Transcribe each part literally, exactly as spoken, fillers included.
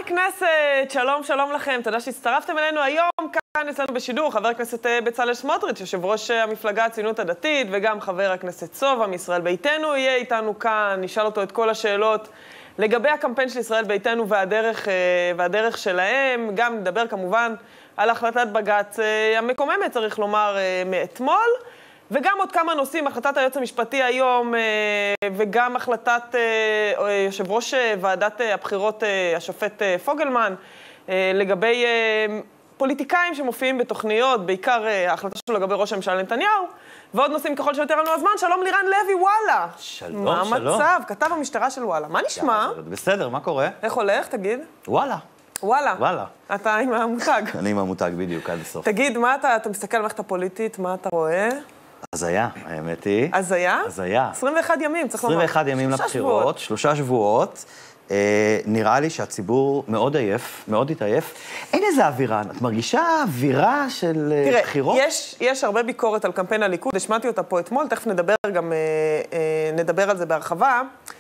הכנסת, שלום, שלום לכם. תודה שהצטרפתם אלינו היום. כאן אצלנו בשידור חבר הכנסת בצלאל סמוטריץ', יושב ראש המפלגה הציונות הדתית, וגם חבר הכנסת סובה מישראל ביתנו יהיה איתנו כאן. נשאל אותו את כל השאלות לגבי הקמפיין של ישראל ביתנו והדרך, והדרך שלהם. גם נדבר כמובן על החלטת בג"ץ המקוממת, צריך לומר, מאתמול. וגם עוד כמה נושאים, החלטת היועץ המשפטי היום, וגם החלטת יושב ראש ועדת הבחירות, השופט פוגלמן, לגבי פוליטיקאים שמופיעים בתוכניות, בעיקר ההחלטה שלו לגבי ראש הממשלה נתניהו, ועוד נושאים ככל שיותר לנו הזמן. שלום לירן לוי, וואלה. שלום, מה שלום. מה המצב? כתב המשטרה של וואלה. מה נשמע? בסדר, מה קורה? איך הולך? תגיד. וואלה. וואלה. וואלה. אתה עם המותג. אני עם המותג בדיוק, עד הסוף. תגיד, מה אתה, אתה מסתכל על מערכת הפוליטית, מה אתה רואה? אז היה, האמת היא. אז היה? אז היה. עשרים ואחד ימים, צריך לומר. עשרים ואחד ימים לבחירות, שלושה שבועות. אה, נראה לי שהציבור מאוד עייף, מאוד התעייף. אין איזה אווירה, את מרגישה אווירה של תראה, בחירות? יש, יש הרבה ביקורת על קמפיין הליכוד, השמעתי אותה פה אתמול, תכף נדבר גם, אה, אה, נדבר על זה בהרחבה.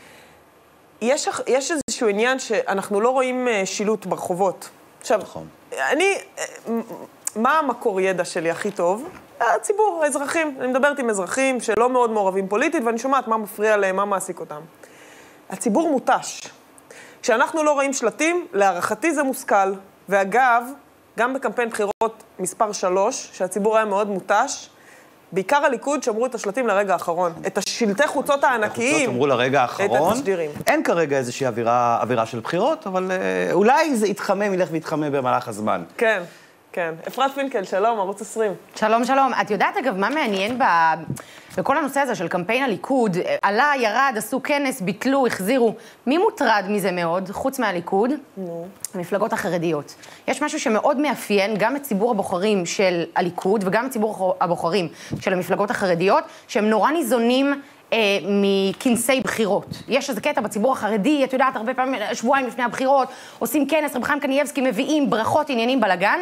יש, יש איזשהו עניין שאנחנו לא רואים אה, שילוט ברחובות. עכשיו, נכון. אני, אה, מה המקור ידע שלי הכי טוב? הציבור, האזרחים. אני מדברת עם אזרחים שלא מאוד מעורבים פוליטית, ואני שומעת מה מפריע להם, מה מעסיק אותם. הציבור מוטש. כשאנחנו לא רואים שלטים, להערכתי זה מושכל. ואגב, גם בקמפיין בחירות מספר שלוש, שהציבור היה מאוד מוטש, בעיקר הליכוד שמרו את השלטים לרגע האחרון. את השלטי חוצות הענקיים. החוצות אמרו לרגע האחרון. את התשדירים. אין כרגע איזושהי אווירה, אווירה של בחירות, אבל אה, אולי זה יתחמם, ילך ויתחמם במהלך הזמן. כן. כן. אפרת פינקל, שלום, ערוץ עשרים. שלום, שלום. את יודעת, אגב, מה מעניין ב... בכל הנושא הזה של קמפיין הליכוד? עלה, ירד, עשו כנס, ביטלו, החזירו. מי מוטרד מזה מאוד, חוץ מהליכוד? נו. המפלגות החרדיות. יש משהו שמאוד מאפיין גם את ציבור הבוחרים של הליכוד, וגם את ציבור הבוחרים של המפלגות החרדיות, שהם נורא ניזונים אה, מכנסי בחירות. יש איזה קטע בציבור החרדי, את יודעת, הרבה פעמים, שבועיים לפני הבחירות, עושים כנס, רב חיים קנייבסקי, מביאים ברכות, עניינים בלגן,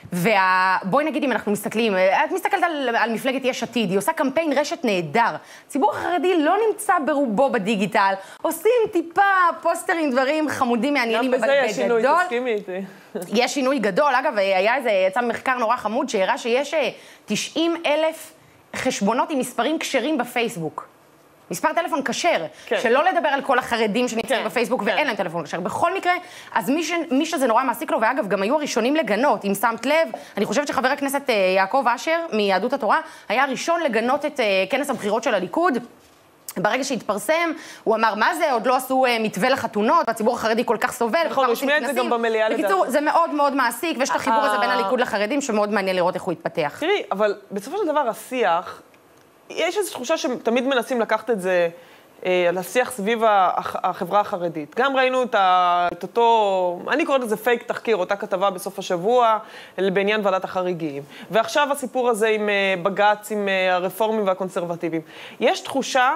ובואי נגיד אם אנחנו מסתכלים, את מסתכלת על, על מפלגת יש עתיד, היא עושה קמפיין רשת נהדר. הציבור החרדי לא נמצא ברובו בדיגיטל, עושים טיפה פוסטרים, דברים חמודים, מעניינים, אבל בגדול. גם בזה יש שינוי, תסכימי איתי. יש שינוי גדול, אגב, היה איזה, יצא מחקר נורא חמוד שהראה שיש תשעים אלף חשבונות עם מספרים כשרים בפייסבוק. מספר טלפון כשר, כן. שלא לדבר על כל החרדים שנמצאים כן, בפייסבוק כן. ואין להם טלפון כשר. בכל מקרה, אז מי, ש... מי שזה נורא מעסיק לו, ואגב, גם היו הראשונים לגנות, אם שמת לב, אני חושבת שחבר הכנסת יעקב אשר מיהדות התורה, היה הראשון לגנות את כנס הבחירות של הליכוד. ברגע שהתפרסם, הוא אמר, מה זה? עוד לא עשו מתווה לחתונות, והציבור החרדי כל כך סובל. נכון, הוא השמיע את זה גם במליאה לדעת. בקיצור, זה מאוד מאוד מעסיק, ויש את החיבור הזה בין הליכוד לחרדים, שמאוד מעניין לראות איך הוא יתפתח. תראי, אבל בסופו של דבר השיח, יש איזו תחושה שתמיד מנסים לקחת את זה אה, לשיח סביב החברה החרדית. גם ראינו את, ה, את אותו, אני קוראת לזה פייק תחקיר, אותה כתבה בסוף השבוע בעניין ועדת החריגים. ועכשיו הסיפור הזה עם אה, בג"ץ, עם אה, הרפורמים והקונסרבטיבים. יש תחושה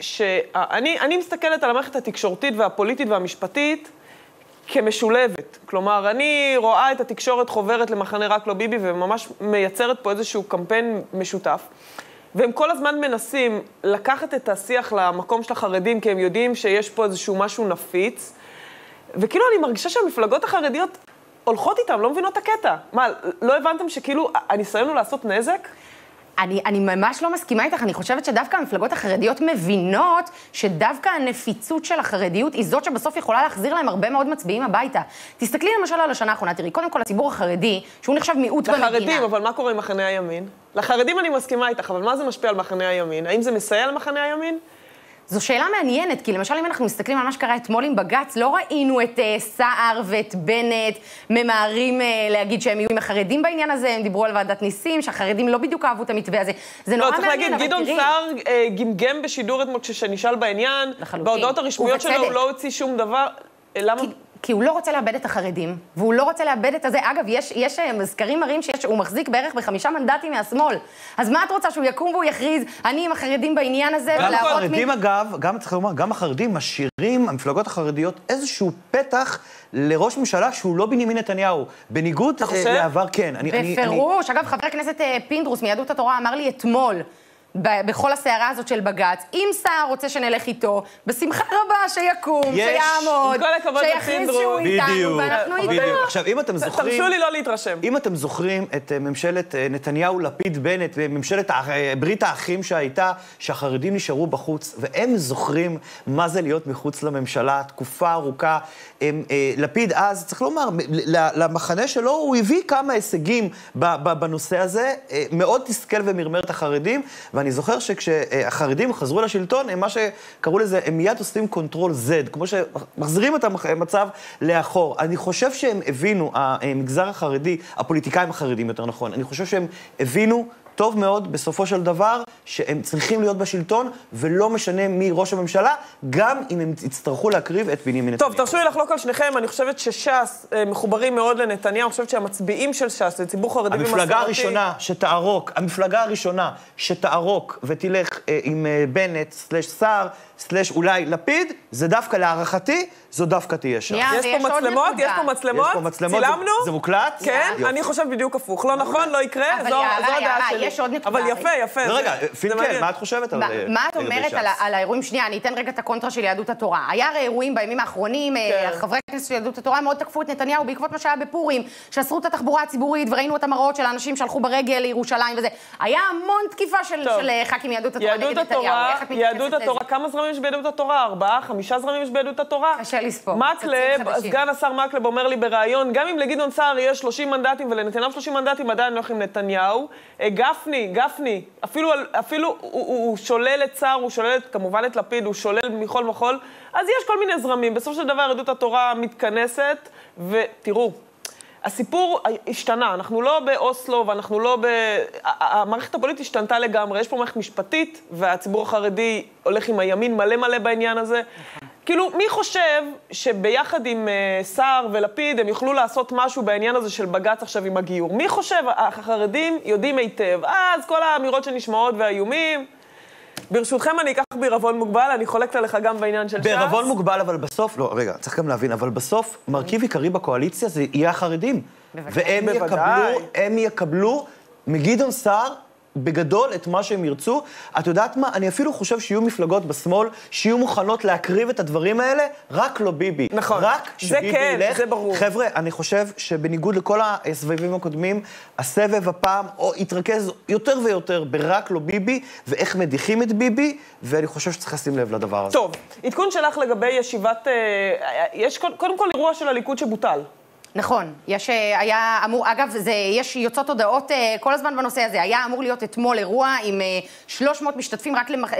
שאני אני מסתכלת על המערכת התקשורתית והפוליטית והמשפטית כמשולבת. כלומר, אני רואה את התקשורת חוברת למחנה רק לא ביבי, וממש מייצרת פה איזשהו קמפיין משותף. והם כל הזמן מנסים לקחת את השיח למקום של החרדים, כי הם יודעים שיש פה איזשהו משהו נפיץ. וכאילו אני מרגישה שהמפלגות החרדיות הולכות איתם, לא מבינות את הקטע. מה, לא הבנתם שכאילו הניסיון הוא לעשות נזק? אני, אני ממש לא מסכימה איתך, אני חושבת שדווקא המפלגות החרדיות מבינות שדווקא הנפיצות של החרדיות היא זאת שבסוף יכולה להחזיר להם הרבה מאוד מצביעים הביתה. תסתכלי למשל על השנה האחרונה, תראי, קודם כל הציבור החרדי, שהוא נחשב מיעוט במדינה. לחרדים, אבל מה קורה עם מחנה הימין? לחרדים אני מסכימה איתך, אבל מה זה משפיע על מחנה הימין? האם זה מסייע למחנה הימין? זו שאלה מעניינת, כי למשל אם אנחנו מסתכלים על מה שקרה אתמול עם בג"ץ, לא ראינו את uh, סער ואת בנט ממהרים uh, להגיד שהם יהיו עם החרדים בעניין הזה, הם דיברו על ועדת ניסים, שהחרדים לא בדיוק אהבו את המתווה הזה. זה נורא לא, צריך מעניין, להגיד, גדעון סער uh, גמגם בשידור אתמול כשנשאל בעניין, בהודעות הרשמיות שלו הוא לא הוציא שום דבר, למה? כי... כי הוא לא רוצה לאבד את החרדים, והוא לא רוצה לאבד את הזה. אגב, יש, יש מזכרים מראים שהוא מחזיק בערך בחמישה מנדטים מהשמאל. אז מה את רוצה, שהוא יקום והוא יכריז, אני עם החרדים בעניין הזה? גם החרדים, מ... אגב, גם צריך לומר, גם החרדים משאירים, המפלגות החרדיות, איזשהו פתח לראש ממשלה שהוא לא בנימין נתניהו. בניגוד לעבר, כן. בפירוש. אני... אגב, חבר הכנסת פינדרוס מיהדות התורה אמר לי אתמול, בכל הסערה הזאת של בג"ץ, אם שר רוצה שנלך איתו, בשמחה רבה שיקום, שיעמוד, שיכריז שהוא איתנו, ואנחנו איתו. עכשיו, אם אתם זוכרים... תרשו לי לא להתרשם. אם אתם זוכרים את ממשלת נתניהו, לפיד, בנט, ממשלת ברית האחים שהייתה, שהחרדים נשארו בחוץ, והם זוכרים מה זה להיות מחוץ לממשלה, תקופה ארוכה. לפיד אז, צריך לומר, למחנה שלו הוא הביא כמה הישגים בנושא הזה, מאוד תסכל ומרמר את החרדים, ואני זוכר שכשהחרדים חזרו לשלטון, הם מה שקראו לזה, הם מיד עושים קונטרול Z, כמו שמחזירים את המצב לאחור. אני חושב שהם הבינו, המגזר החרדי, הפוליטיקאים החרדים יותר נכון, אני חושב שהם הבינו טוב מאוד בסופו של דבר שהם צריכים להיות בשלטון, ולא משנה מי ראש הממשלה, גם אם הם יצטרכו להקריב את בנימין נתניהו. טוב, תרשו לי לחלוק על שניכם, אני חושבת שש"ס מחוברים מאוד לנתניהו, אני חושבת שהמצביעים של ש"ס, זה ציבור חרדי ומסורתי. המפלגה הראשונה שתערוק, המפלגה הראשונה שתערוק ותלך עם בנט, סלש שר, סלש אולי לפיד, זה דווקא להערכתי, זו דווקא תהיה שם. יש פה מצלמות, יש פה מצלמות, צילמנו. זה מוקלט? כן, אני חושב בדיוק הפוך. לא נכון, לא יקרה, זו הדעה שלי. יש עוד נקודה. אבל יפה, יפה. רגע, פינקל, מה את חושבת על ש"ס? מה את אומרת על האירועים? שנייה, אני אתן רגע את הקונטרה של יהדות התורה. היה הרי אירועים בימים האחרונים, חברי הכנסת של יהדות התורה מאוד תקפו את נתניהו בעקבות מה שהיה בפורים, שאסרו את התחבורה הציבורית, וראינו את המראות של האנשים שהלכו ברגל לירושלים וזה. היה המון תקיפה של ח"כים מיהדות התורה נגד נתניהו. יהדות התורה, כמה זרמים יש ביהדות התורה? ארבעה, חמישה זרמים יש ביהדות התורה? קשה לספור. מקלב, סגן השר מקלב אומר לי בראיון, גם אם לגדעון סער יש שלושים מנדטים ולנתניהו שלושים מנדטים, עדיין לא הולכים נתניהו. גפני, גפני, אפילו, אפילו הוא, הוא, הוא שולל את סער, הוא שולל כמובן את לפיד, הוא שולל מכל וכל, אז יש כל מיני זרמים. בסופו של דבר יהדות התורה מתכנסת, ותראו, הסיפור השתנה, אנחנו לא באוסלו ואנחנו לא ב... המערכת הפוליטית השתנתה לגמרי, יש פה מערכת משפטית, והציבור החרדי הולך עם הימין מלא מלא בעניין הזה. כאילו, מי חושב שביחד עם סער ולפיד הם יוכלו לעשות משהו בעניין הזה של בג"ץ עכשיו עם הגיור? מי חושב? החרדים יודעים היטב. אז כל האמירות שנשמעות והאיומים, ברשותכם אני אקח בערבון מוגבל, אני חולקת עליך גם בעניין של ש"ס. בערבון מוגבל, אבל בסוף, לא, רגע, צריך גם להבין, אבל בסוף מרכיב עיקרי בקואליציה זה יהיה החרדים. והם יקבלו, הם יקבלו מגדעון סער בגדול את מה שהם ירצו. את יודעת מה? אני אפילו חושב שיהיו מפלגות בשמאל, שיהיו מוכנות להקריב את הדברים האלה, רק לא ביבי. נכון. רק שביבי כן, ילך. זה ברור. חבר'ה, אני חושב שבניגוד לכל הסבבים הקודמים, הסבב הפעם או יתרכז יותר ויותר ברק לא ביבי, ואיך מדיחים את ביבי, ואני חושב שצריך לשים לב לדבר הזה. טוב, עדכון שלך לגבי ישיבת... יש קודם כל אירוע של הליכוד שבוטל. נכון, יש, היה אמור, אגב, זה, יש יוצאות הודעות כל הזמן בנושא הזה, היה אמור להיות אתמול אירוע עם שלוש מאות משתתפים רק למח,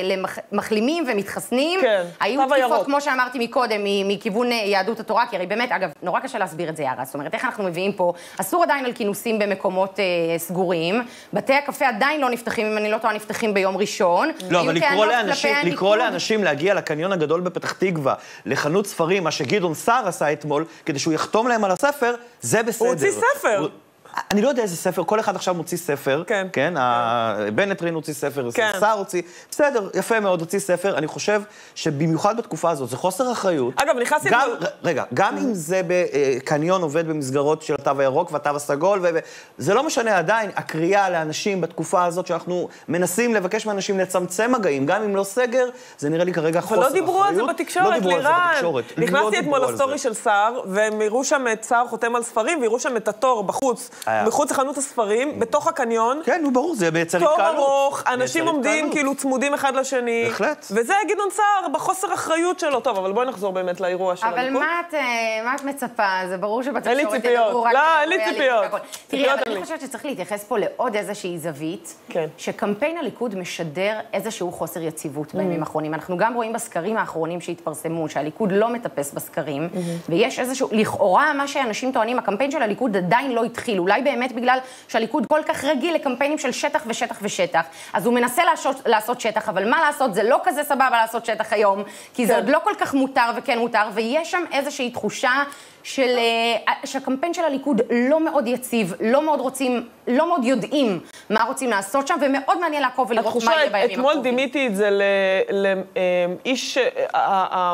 למחלימים ומתחסנים. כן, היו תקיפות, כמו שאמרתי מקודם, מכיוון יהדות התורה, כי הרי באמת, אגב, נורא קשה להסביר את זה, יערה, זאת אומרת, איך אנחנו מביאים פה, אסור עדיין על כינוסים במקומות אה, סגורים, בתי הקפה עדיין לא נפתחים, אם אני לא טועה, נפתחים ביום ראשון. לא, אבל לקרוא לאנשים, לקרוא לאנשים להגיע לקניון הגדול בפתח תקווה, לחנות ספרים, מה שגדעון סער עשה אתמול, כדי שהוא יחתום להם על הספר, זה בסדר. הוא הוציא ספר. אני לא יודע איזה ספר, כל אחד עכשיו מוציא ספר. כן. כן, בנט רין הוציא ספר, סער הוציא. בסדר, יפה מאוד, הוציא ספר. אני חושב שבמיוחד בתקופה הזאת, זה חוסר אחריות. אגב, נכנסתי... רגע, גם אם זה בקניון עובד במסגרות של התו הירוק והתו הסגול, זה לא משנה עדיין, הקריאה לאנשים בתקופה הזאת שאנחנו מנסים לבקש מאנשים לצמצם מגעים, גם אם לא סגר, זה נראה לי כרגע חוסר אחריות. אבל לא דיברו על זה בתקשורת, לירן. נכנסתי אתמול לסטורי של סער, והם הראו שם את סער חותם על ספרים, והראו שם את התור בחוץ. מחוץ לחנות הספרים, בתוך הקניון. כן, נו, ברור, זה בעצר התקהלות. תור ארוך, אנשים עומדים כאילו צמודים אחד לשני. בהחלט. וזה גדעון סער בחוסר אחריות שלו. טוב, אבל בואי נחזור באמת לאירוע של הליכוד. אבל מה את מצפה? זה ברור שבתקשורת... אין לי ציפיות. לא, אין לי ציפיות. תראי, אבל אני חושבת שצריך להתייחס פה לעוד איזושהי זווית, שקמפיין הליכוד משדר איזשהו חוסר יציבות בימים האחרונים. אנחנו גם רואים בסקרים האחרונים שהתפרסמו, שהליכוד לא מטפס בסקרים, ויש איזשהו, לכאורה, מה שאנשים טוענים, הקמפיין של הליכוד עדיין לא התחיל. אולי באמת בגלל שהליכוד כל כך רגיל לקמפיינים של שטח ושטח ושטח, אז הוא מנסה לעשות, לעשות שטח, אבל מה לעשות? זה לא כזה סבבה לעשות שטח היום, כי זה עוד לא כל כך מותר וכן מותר, ויש שם איזושהי תחושה של, שהקמפיין של הליכוד לא מאוד יציב, לא מאוד רוצים, לא מאוד יודעים מה רוצים לעשות שם, ומאוד מעניין לעקוב ולראות מה יהיה בימים הקרובים. אתמול דימיתי את זה לאיש...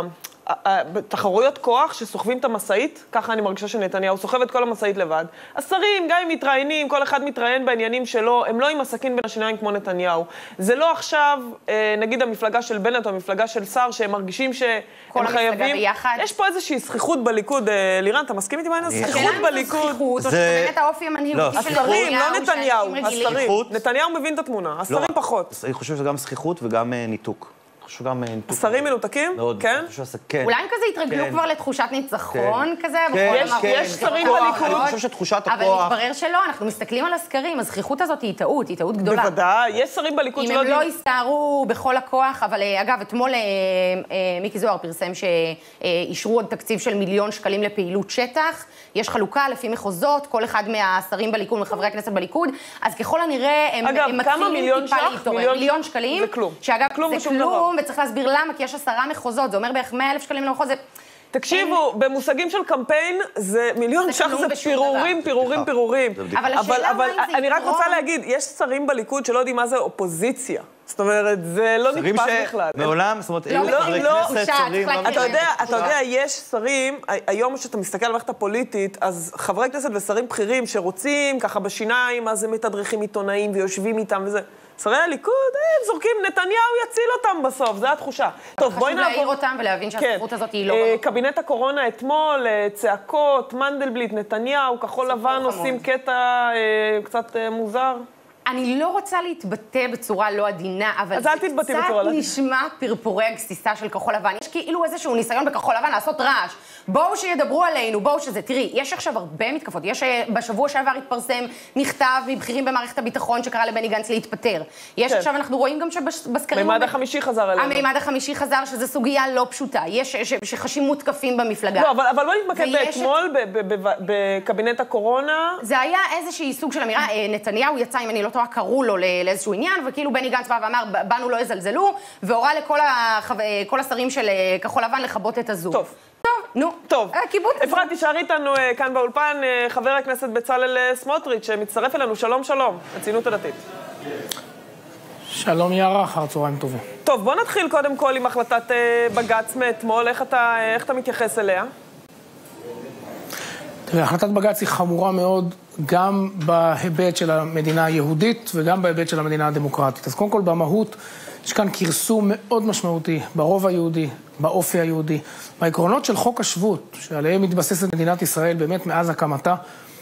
תחרויות כוח שסוחבים את המשאית, ככה אני מרגישה שנתניהו סוחב את כל המשאית לבד. השרים, גם אם מתראיינים, כל אחד מתראיין בעניינים שלו, הם לא עם הסכין בין השיניים כמו נתניהו. זה לא עכשיו, נגיד המפלגה של בנט או המפלגה של שר, שהם מרגישים שהם חייבים... יש פה איזושהי זכיחות בליכוד. לירן, אתה מסכים איתי בעניין? זכיחות בליכוד. זכיחות, או שבאמת האופי המנהיגותי של השרים, לא נתניהו. השרים. נתניהו מבין את התמונה, השרים פחות. אני חושב שזה גם זכיחות וגם ניתוק. השרים מנותקים? כן? אולי הם כזה התרגלו כבר לתחושת ניצחון כזה? יש שרים בליכוד. אני חושב שתחושת הכוח... אבל מתברר שלא, אנחנו מסתכלים על הסקרים, הזכיחות הזאת היא טעות, היא טעות גדולה. בוודאי, יש שרים בליכוד שלא... אם הם לא יסתערו בכל הכוח, אבל אגב, אתמול מיקי זוהר פרסם שאישרו עוד תקציב של מיליון שקלים לפעילות שטח, יש חלוקה לפי מחוזות, כל אחד מהשרים בליכוד, מחברי הכנסת בליכוד, אז ככל הנראה הם מתחילים טיפה להתעורר. מיליון שקלים, שאגב, זה כלום, וצריך להסביר למה, כי יש עשרה מחוזות, זה אומר בערך מאה אלף שקלים למחוז, זה... תקשיבו, במושגים של קמפיין, זה מיליון שח, זה פירורים, פירורים, פירורים. אבל השאלה מה זה אני רק רוצה להגיד, יש שרים בליכוד שלא יודעים מה זה אופוזיציה. זאת אומרת, זה לא נתפס בכלל. מעולם, זאת אומרת, היו חברי כנסת, שרים... אתה יודע, יש שרים, היום כשאתה מסתכל על המערכת הפוליטית, אז חברי כנסת ושרים בכירים שרוצים ככה בשיניים, אז הם מתדרכים עיתונאים ויושבים איתם וזה. שרי הליכוד, הם זורקים, נתניהו יציל אותם בסוף, זו התחושה. טוב, בואי נעבור... חשוב להעיר אותם ולהבין שהספרות הזאת היא לא... קבינט הקורונה אתמול, צעקות, מנדלבליט, נתניהו, כחול לבן עושים קטע קצת מוזר. אני לא רוצה להתבטא בצורה לא עדינה, אבל זה קצת נשמע פרפורי הגסיסה של כחול לבן. יש כאילו איזשהו ניסיון בכחול לבן לעשות רעש. בואו שידברו עלינו, בואו שזה... תראי, יש עכשיו הרבה מתקפות. יש בשבוע שעבר התפרסם מכתב מבכירים במערכת הביטחון שקרא לבני גנץ להתפטר. יש עכשיו, אנחנו רואים גם שבסקרים... מימד החמישי חזר אלינו. המימד החמישי חזר, שזו סוגיה לא פשוטה. יש שחשים מותקפים במפלגה. לא, אבל בואי נתמקד באתמול בקבינט הקורונה. זה היה איזושהי סוג של אמירה. נתניהו יצא, אם אני לא טועה, קראו לו לאיזשהו עניין, וכאילו בני גנץ בא ואמר, בנו לא יזלזלו, והורה לכל השרים של כחול לבן לכבות את הזום. טוב. טוב, נו. טוב. אפרת, תשארי איתנו כאן באולפן, חבר הכנסת בצלאל סמוטריץ', שמצטרף אלינו. שלום, שלום, הציונות הדתית. שלום יערה, אחר צהריים טובים. טוב, בוא נתחיל קודם כל עם החלטת בג"ץ מאתמול. איך אתה, איך אתה מתייחס אליה? תראה, החלטת בג"ץ היא חמורה מאוד, גם בהיבט של המדינה היהודית וגם בהיבט של המדינה הדמוקרטית. אז קודם כל, במהות, יש כאן כרסום מאוד משמעותי ברוב היהודי, באופי היהודי, בעקרונות של חוק השבות, שעליהם מתבססת מדינת ישראל באמת מאז הקמתה.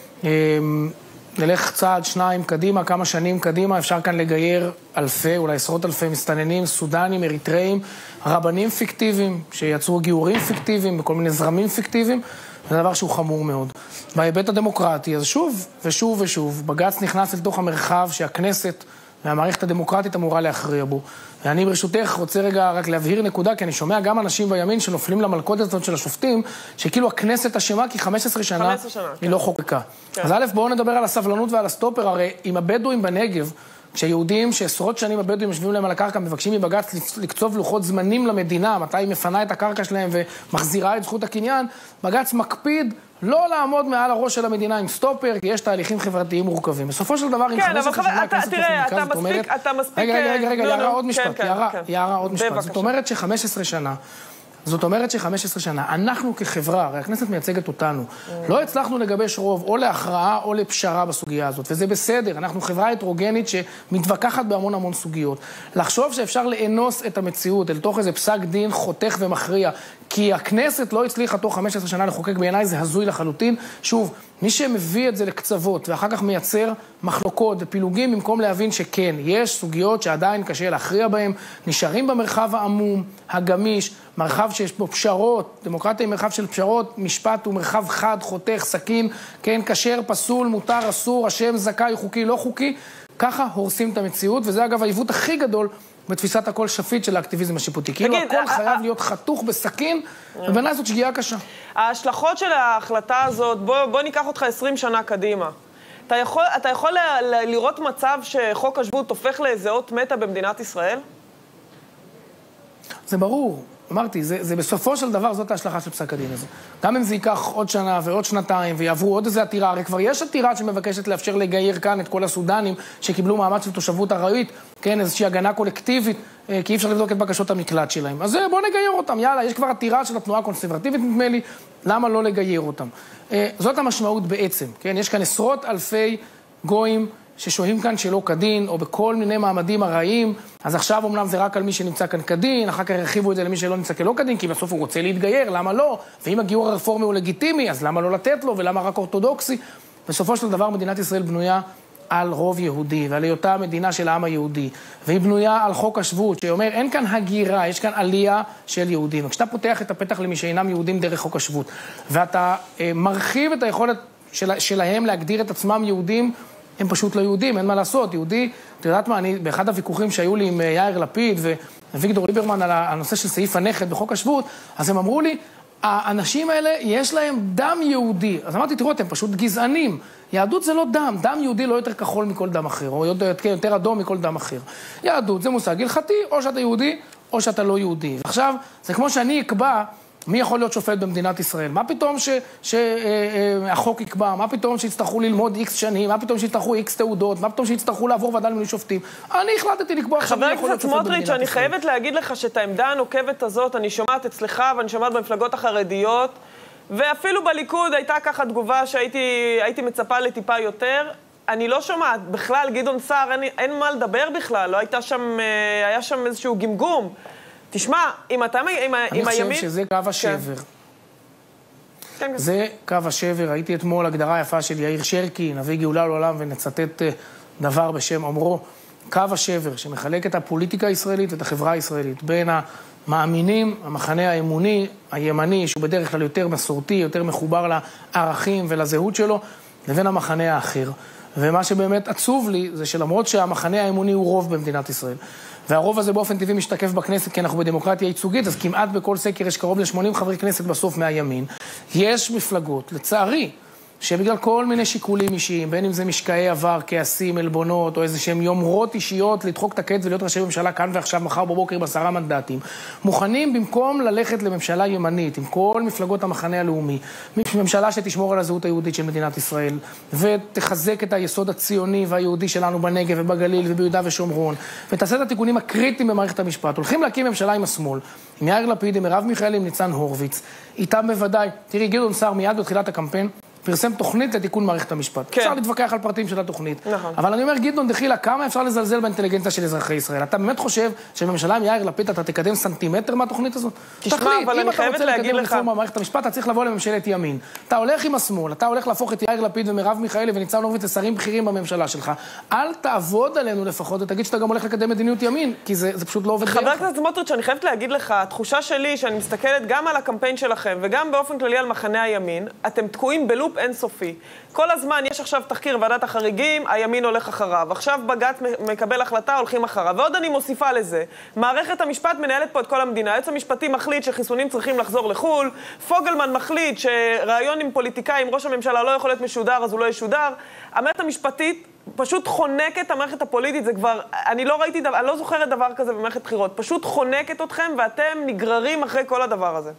נלך צעד, שניים, קדימה, כמה שנים קדימה, אפשר כאן לגייר אלפי, אולי עשרות אלפי מסתננים, סודנים, אריתראים, רבנים פיקטיביים, שיצרו גיורים פיקטיביים, בכל מיני זרמים פיקטיביים, זה דבר שהוא חמור מאוד. בהיבט הדמוקרטי, אז שוב ושוב ושוב, בג"ץ נכנס לתוך המרחב שהכנסת והמערכת הדמוקרטית אמורה להכריע בו. ואני ברשותך רוצה רגע רק להבהיר נקודה, כי אני שומע גם אנשים בימין שנופלים למלכודת הזאת של השופטים, שכאילו הכנסת אשמה כי חמש עשרה שנה היא לא חוקקה. אז א', בואו נדבר על הסבלנות ועל הסטופר, הרי עם הבדואים בנגב, כשיהודים שעשרות שנים הבדואים יושבים להם על הקרקע, מבקשים מבג"ץ לקצוב לוחות זמנים למדינה, מתי היא מפנה את הקרקע שלהם ומחזירה את זכות הקניין, בג"ץ מקפיד לא לעמוד מעל הראש של המדינה עם סטופר, כי יש תהליכים חברתיים מורכבים. בסופו של דבר, עם חמש עשרה שנה הכנסת תראה, אתה מספיק, אתה מספיק... רגע, רגע, רגע, יערה עוד משפט, יערה עוד משפט. זאת אומרת ש-חמש עשרה שנה, זאת אומרת ש-חמש עשרה שנה, אנחנו כחברה, הרי הכנסת מייצגת אותנו, לא הצלחנו לגבש רוב או להכרעה או לפשרה בסוגיה הזאת, וזה בסדר, אנחנו חברה הטרוגנית שמתווכחת בהמון המון סוגיות. לחשוב שאפשר לאנוס את המציאות אל תוך איזה פסק דין חותך ומכריע, כי הכנסת לא הצליחה תוך חמש עשרה שנה לחוקק, בעיניי זה הזוי לחלוטין. שוב, מי שמביא את זה לקצוות ואחר כך מייצר מחלוקות ופילוגים במקום להבין שכן, יש סוגיות שעדיין קשה להכריע בהן, נשארים במרחב העמום, הגמיש, מרחב שיש בו פשרות, דמוקרטיה היא מרחב של פשרות, משפט הוא מרחב חד, חותך, סכין, כן, כשר, פסול, מותר, אסור, השם, זכאי, חוקי, לא חוקי, ככה הורסים את המציאות, וזה אגב העיוות הכי גדול בתפיסת הכל שפית של האקטיביזם השיפוטי. כאילו הכל חייב להיות חתוך בסכין, ובעיניי זאת שגיאה קשה. ההשלכות של ההחלטה הזאת, בוא ניקח אותך עשרים שנה קדימה. אתה יכול, אתה יכול לראות מצב שחוק השבות הופך לאיזה אות מתה במדינת ישראל? זה ברור. אמרתי, זה, זה בסופו של דבר זאת ההשלכה של פסק הדין הזה. גם אם זה ייקח עוד שנה ועוד שנתיים ויעברו עוד איזה עתירה, הרי כבר יש עתירה שמבקשת לאפשר לגייר כאן את כל הסודנים שקיבלו מעמד של תושבות ארעית, כן, איזושהי הגנה קולקטיבית, כי אי אפשר לבדוק את בקשות המקלט שלהם. אז בואו נגייר אותם, יאללה, יש כבר עתירה של התנועה הקונסרבטיבית, נדמה לי, למה לא לגייר אותם? זאת המשמעות בעצם, כן? יש כאן עשרות אלפי גויים ששוהים כאן שלא כדין, או בכל מיני מעמדים ארעיים, אז עכשיו אומנם זה רק על מי שנמצא כאן כדין, אחר כך הרחיבו את זה למי שלא נמצא כלא כדין, כי בסוף הוא רוצה להתגייר, למה לא? ואם הגיור הרפורמי הוא לגיטימי, אז למה לא לתת לו, ולמה רק אורתודוקסי? בסופו של דבר מדינת ישראל בנויה על רוב יהודי, ועל היותה המדינה של העם היהודי, והיא בנויה על חוק השבות, שאומר, אין כאן הגירה, יש כאן עלייה של יהודים. וכשאתה פותח את הפתח למי שאינם יהודים דרך חוק השבות, ואתה אה, מרחיב את היכולת של, שלהם להגדיר את עצמם יהודים, הם פשוט לא יהודים, אין מה לעשות. יהודי, את יודעת מה, אני, באחד הוויכוחים שהיו לי עם יאיר לפיד וויקטור ליברמן על הנושא של סעיף הנכד בחוק השבות, אז הם אמרו לי, האנשים האלה יש להם דם יהודי. אז אמרתי, תראו, אתם פשוט גזענים. יהדות זה לא דם, דם יהודי לא יותר כחול מכל דם אחר, או יותר, יותר אדום מכל דם אחר. יהדות זה מושג הלכתי, או שאתה יהודי, או שאתה לא יהודי. עכשיו, זה כמו שאני אקבע מי יכול להיות שופט במדינת ישראל? מה פתאום שהחוק יקבע? מה פתאום שיצטרכו ללמוד איקס שנים? מה פתאום שיצטרכו איקס תעודות? מה פתאום שיצטרכו לעבור ועדה למינוי שופטים? אני החלטתי לקבוע חבר הכנסת סמוטריץ', אני חייבת להגיד לך שאת העמדה הנוקבת הזאת אני שומעת אצלך ואני שומעת במפלגות החרדיות, ואפילו בליכוד הייתה ככה תגובה שהייתי מצפה לטיפה יותר. אני לא שומעת, בכלל גדעון סער, אין, אין מה לדבר בכלל, לא הייתה שם, היה שם איזשהו גמגום. תשמע, אם אתה, עם, עם הימין... אני חושב שזה קו השבר. כן. זה קו השבר. הייתי אתמול הגדרה יפה של יאיר שרקי, נביא גאולה לעולם, ונצטט דבר בשם אומרו, קו השבר שמחלק את הפוליטיקה הישראלית ואת החברה הישראלית, בין המאמינים, המחנה האמוני, הימני, שהוא בדרך כלל יותר מסורתי, יותר מחובר לערכים ולזהות שלו, לבין המחנה האחר. ומה שבאמת עצוב לי, זה שלמרות שהמחנה האמוני הוא רוב במדינת ישראל, והרוב הזה באופן טבעי משתקף בכנסת, כי אנחנו בדמוקרטיה ייצוגית, אז כמעט בכל סקר יש קרוב ל-שמונים חברי כנסת בסוף מהימין. יש מפלגות, לצערי, שבגלל כל מיני שיקולים אישיים, בין אם זה משקעי עבר, כעסים, אלבונות, או איזה שהם יומרות אישיות, לדחוק את הקץ ולהיות ראשי ממשלה כאן ועכשיו, מחר בבוקר בעשרה מנדטים, מוכנים במקום ללכת לממשלה ימנית, עם כל מפלגות המחנה הלאומי, ממשלה שתשמור על הזהות היהודית של מדינת ישראל, ותחזק את היסוד הציוני והיהודי שלנו בנגב ובגליל וביהודה ושומרון, ותעשה את התיקונים הקריטיים במערכת המשפט. הולכים להקים ממשלה עם השמאל, עם יאיר לפיד, עם מרב מיכאלי, עם ניצן הורוביץ, איתם בוודאי. תראי, גדעון סער מיד בתחילת הקמפיין פרסם תוכנית לתיקון מערכת המשפט. כן. אפשר להתווכח על פרטים של התוכנית. נכון. אבל אני אומר, גדעון דחילה, כמה אפשר לזלזל באינטליגנציה של אזרחי ישראל? אתה באמת חושב שבממשלה עם יאיר לפיד אתה תקדם סנטימטר מהתוכנית הזאת? תשמע, תחליט, אבל אני חייבת להגיד לך... אם אתה רוצה לקדם רפורמה במערכת המשפט, אתה צריך לבוא לממשלת ימין. אתה הולך עם השמאל, אתה הולך להפוך את יאיר לפיד ומרב מיכאלי וניצן הורוביץ לשרים בכירים בממשלה שלך. אל תעבוד עלינו לפחות ותגיד שאתה גם הולך לקדם מדיניות ימין, כי זה, זה פשוט לא עובד חבר הכנסת סמוטריץ', אני חייבת להגיד לך, התחושה שלי שאני מסתכלת גם על הקמפיין שלכם וגם באופן כללי על מחנה הימין, אתם תקועים בלופ אינסופי. כל הזמן יש עכשיו תחקיר ועדת החריגים, הימין הולך אחריו. עכשיו בג"ץ מקבל החלטה, הולכים אחריו. ועוד אני מוסיפה לזה, מערכת המשפט מנהלת פה את כל המדינה. היועץ המשפטי מחליט שחיסונים צריכים לחזור לחול, פוגלמן מחליט שרעיון עם פוליטיקאים, ראש הממשלה לא יכול להיות משודר, אז הוא לא ישודר. המערכת המשפטית פשוט חונקת המערכת הפוליטית, זה כבר, אני לא ראיתי, אני לא זוכרת דבר כזה במערכת בחירות, פשוט חונקת אתכם ואתם נגררים אחרי כל הדבר הזה.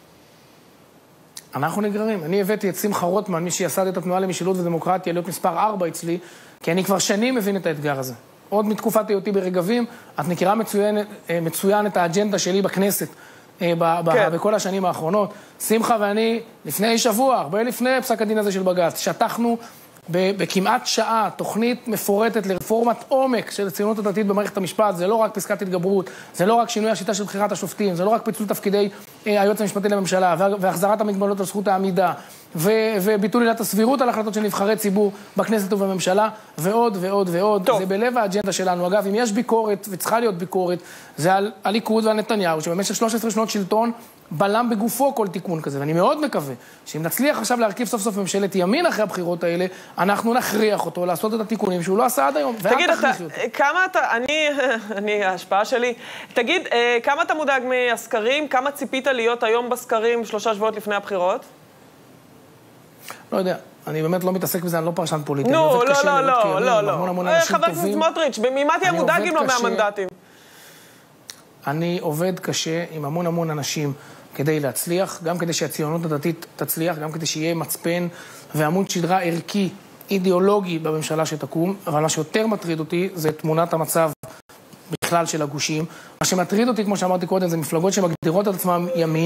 אנחנו נגררים. אני הבאתי את שמחה רוטמן, מי שיסד את התנועה למשילות ודמוקרטיה, להיות מספר ארבע אצלי, כי אני כבר שנים מבין את האתגר הזה. עוד מתקופת היותי ברגבים, את מכירה מצוין, מצוין את האג'נדה שלי בכנסת, כן. בכל השנים האחרונות. שמחה ואני, לפני שבוע, הרבה לפני פסק הדין הזה של בג"ץ, שטחנו בכמעט שעה תוכנית מפורטת לרפורמת עומק של הציונות הדתית במערכת המשפט. זה לא רק פסקת התגברות, זה לא רק שינוי השיטה של בחירת השופטים, זה לא רק פיצול תפקידי היועץ המשפטי לממשלה והחזרת המגבלות על זכות העמידה וביטול עילת הסבירות על החלטות של נבחרי ציבור בכנסת ובממשלה ועוד ועוד ועוד. טוב. זה בלב האג'נדה שלנו. אגב, אם יש ביקורת וצריכה להיות ביקורת, זה על הליכוד ועל נתניהו, שבמשך שלוש עשרה שנות שלטון בלם בגופו כל תיקון כזה, ואני מאוד מקווה שאם נצליח עכשיו להרכיב סוף סוף ממשלת ימין אחרי הבחירות האלה, אנחנו נכריח אותו לעשות את התיקונים שהוא לא עשה עד היום. תגיד, אתה, כמה אתה, אני, אני, ההשפעה שלי, תגיד, כמה אתה מודאג מהסקרים? כמה ציפית להיות היום בסקרים שלושה שבועות לפני הבחירות? לא יודע. אני באמת לא מתעסק בזה, אני לא פרשן פוליטי. נו, לא, לא, לא, לא, לא. חבר הכנסת סמוטריץ', ממה תהיה מודאג אם לא מהמנדטים? אני עובד קשה עם המון המון אנשים כדי להצליח, גם כדי שהציונות הדתית תצליח, גם כדי שיהיה מצפן ועמוד שדרה ערכי, אידיאולוגי בממשלה שתקום, אבל מה שיותר מטריד אותי זה תמונת המצב בכלל של הגושים. מה שמטריד אותי, כמו שאמרתי קודם, זה מפלגות שמגדירות את עצמם ימין,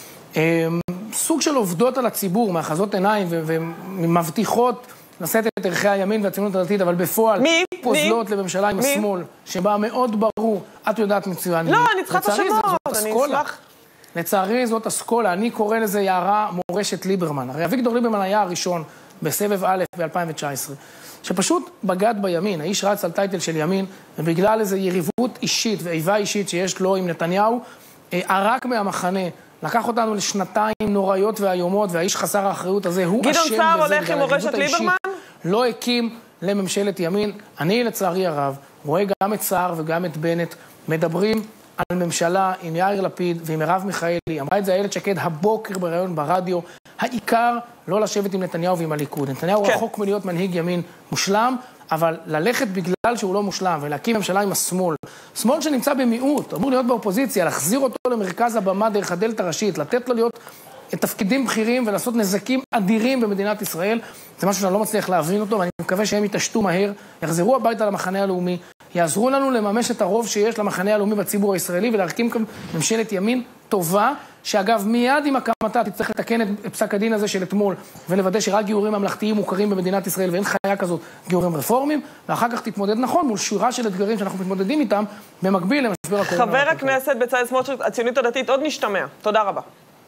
סוג של עובדות על הציבור, מאחזות עיניים ומבטיחות לשאת את ערכי הימין והציונות הדתית, אבל בפועל פוזלות לממשלה עם השמאל, שבה מאוד ברור, את יודעת מצוין. לא, אני צריכה את השמות, אני אשמח. לצערי זאת אסכולה, אני קורא לזה יערה מורשת ליברמן. הרי אביגדור ליברמן היה הראשון בסבב א' ב-אלפיים תשע עשרה, שפשוט בגד בימין, האיש רץ על טייטל של ימין, ובגלל איזו יריבות אישית ואיבה אישית שיש לו עם נתניהו, ערק מהמחנה, לקח אותנו לשנתיים נוראיות והיומות, והאיש חסר האחריות הזה, הוא אשם בזה. גדעון סער הולך עם מורשת ליברמן? לא הקים לממשלת ימין. אני לצערי הרב רואה גם את סער וגם את בנט מדברים על ממשלה עם יאיר לפיד ועם מרב מיכאלי. אמרה את זה איילת שקד הבוקר בראיון ברדיו. העיקר לא לשבת עם נתניהו ועם הליכוד. נתניהו כן. רחוק מלהיות מנהיג ימין מושלם, אבל ללכת בגלל שהוא לא מושלם ולהקים ממשלה עם השמאל. שמאל שנמצא במיעוט, אמור להיות באופוזיציה, להחזיר אותו למרכז הבמה דרך הדלת הראשית, לתת לו להיות תפקידים בכירים ולעשות נזקים אדירים במדינת ישראל. זה משהו שאני לא מצליח להבין אותו, ואני מקווה שהם יתעשתו מהר, יחזרו הביתה למחנה הלאומי, יעזרו לנו לממש את הרוב שיש למחנה הלאומי בציבור הישראלי, ולהקים כאן ממשלת ימין טובה, שאגב מיד עם הקמתה תצטרך לתקן את פסק הדין הזה של אתמול, ולוודא שרק גיורים ממלכתיים מוכרים במדינת ישראל, ואין חיה כזאת גיורים רפורמים, ואחר כך תתמודד נכון מול שורה של אתגרים שאנחנו מתמודדים איתם, במקביל למשבר הקורונה. חבר הכנסת בצלאל סמוטריץ', הציונות הדתית עוד נשתמע. תודה רבה.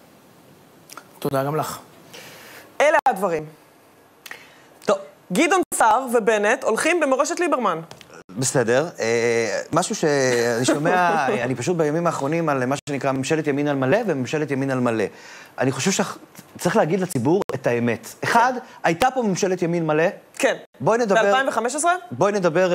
תודה גם לך. אלה הדברים. טוב, גדעון סער ובנט הולכים במורשת ליברמן. בסדר. משהו שאני שומע, אני פשוט בימים האחרונים על מה שנקרא ממשלת ימין על מלא וממשלת ימין על מלא. אני חושב שצריך להגיד לציבור את האמת. אחד, הייתה פה ממשלת ימין מלא. כן. בואי נדבר... ב-אלפיים וחמש עשרה? בואי נדבר...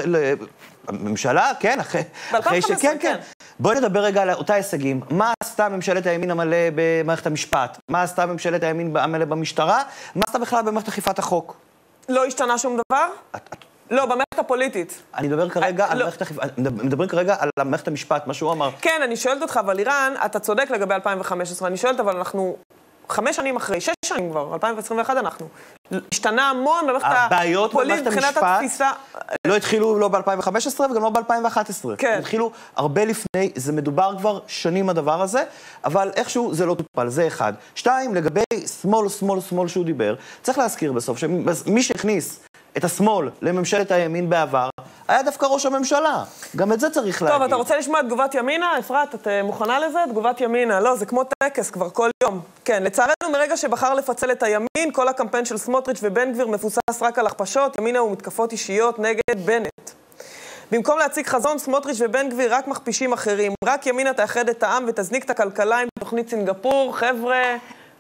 הממשלה, כן, אחרי שכן, כן. בואי נדבר רגע על אותה הישגים. מה עשתה ממשלת הימין המלא במערכת המשפט? מה עשתה ממשלת הימין המלא במשטרה? מה עשתה בכלל במערכת אכיפת החוק? לא השתנה שום דבר? לא, במערכת הפוליטית. אני מדבר כרגע על מערכת אכיפת... מדברים כרגע על מערכת המשפט, מה שהוא אמר. כן, אני שואלת אותך, אבל איראן, אתה צודק לגבי אלפיים וחמש עשרה, אני שואלת, אבל אנחנו חמש שנים אחרי, שש שנים כבר, אלפיים עשרים ואחת אנחנו. השתנה המון במערכת הפוליטית, מבחינת התפיסה... לא התחילו לא ב-אלפיים וחמש עשרה וגם לא ב-אלפיים ואחת עשרה. כן. התחילו הרבה לפני, זה מדובר כבר שנים הדבר הזה, אבל איכשהו זה לא טופל, זה אחד. שתיים, לגבי שמאל, שמאל, שמאל שהוא דיבר, צריך להזכיר בסוף שמי שהכניס את השמאל לממשלת הימין בעבר, היה דווקא ראש הממשלה. גם את זה צריך להגיד. טוב, אתה רוצה לשמוע את תגובת ימינה? אפרת, את מוכנה לזה? תגובת ימינה. לא, זה כמו טקס כבר כל יום. כן, לצערנו מרגע שבחר לפצל את הימין, כל הקמפיין של סמוטריץ' ובן גביר מפוסס רק על הכפשות, ימינה ומתקפות אישיות נגד בנט. במקום להציג חזון, סמוטריץ' ובן גביר רק מכפישים אחרים. רק ימינה תאחד את העם ותזניק את הכלכלה עם תוכנית סינגפור. חבר'ה,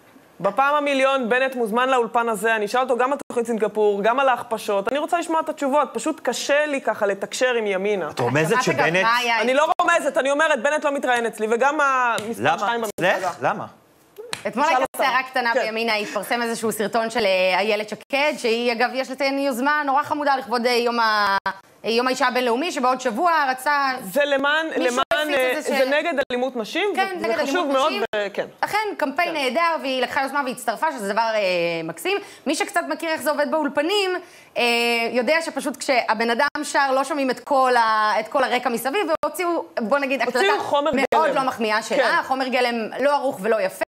בפעם המיליון בנט מוזמן לאולפן הזה, אני אשאל אותו גם על תוכנית סינגפור, גם על ההכפשות, אני רוצה לשמוע את התשובות, פשוט קשה לי ככה לתקשר עם ימינה. את רומזת שבנט... אני לא רומזת, אני אומרת, בנט לא מתראיין אצלי, וגם המספר שתיים במפלגה. למה? אתמול הייתה סערה קטנה בימינה, התפרסם איזשהו סרטון של איילת שקד, שהיא אגב יש לציין יוזמה נורא חמודה לכבוד יום ה... יום האישה הבינלאומי, שבעוד שבוע רצה... זה למען, למען, זה נגד אלימות נשים, כן, נגד אלימות נשים. כן. אכן, קמפיין נהדר, והיא לקחה יוזמה והצטרפה, שזה דבר מקסים. מי שקצת מכיר איך זה עובד באולפנים, יודע שפשוט כשהבן אדם שר, לא שומעים את כל הרקע מסביב, והוציאו, בוא נגיד, הקלטה מאוד לא מחמיאה שלה, חומר גלם לא ערוך ולא יפה,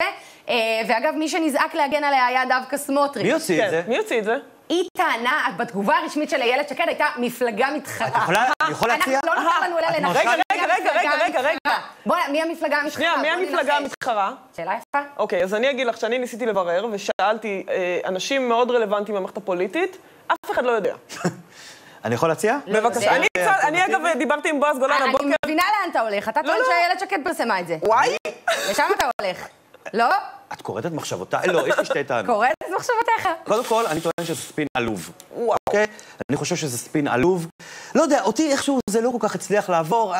ואגב, מי שנזעק להגן עליה היה דווקא סמוטריץ'. מי הוציא את זה? מי הוציא את זה? היא טענה, בתגובה הרשמית של איילת שקד הייתה מפלגה מתחרה. את יכולה, אני יכול להציע? אנחנו לא נותר לנו אלה לנחש. רגע, רגע, רגע, רגע, רגע, רגע. בוא, מי המפלגה המתחרה? שנייה, מי המפלגה המתחרה? שאלה יפה. אוקיי, אז אני אגיד לך שאני ניסיתי לברר, ושאלתי אנשים מאוד רלוונטיים במערכת הפוליטית, אף אחד לא יודע. אני יכול להציע? בבקשה. אני אגב דיברתי עם בועז גולן הבוקר. אני מבינה לאן אתה הולך. אתה טוען שאיילת שקד פרסמה את זה. וואי! לשם אתה הולך. לא? את קוראת את מחשבותיי? לא, יש לי שתי טענות. קוראת את מחשבותיך. קודם כל, אני טוען שזה ספין עלוב. אוקיי? אני חושב שזה ספין עלוב. לא יודע, אותי איכשהו זה לא כל כך הצליח לעבור.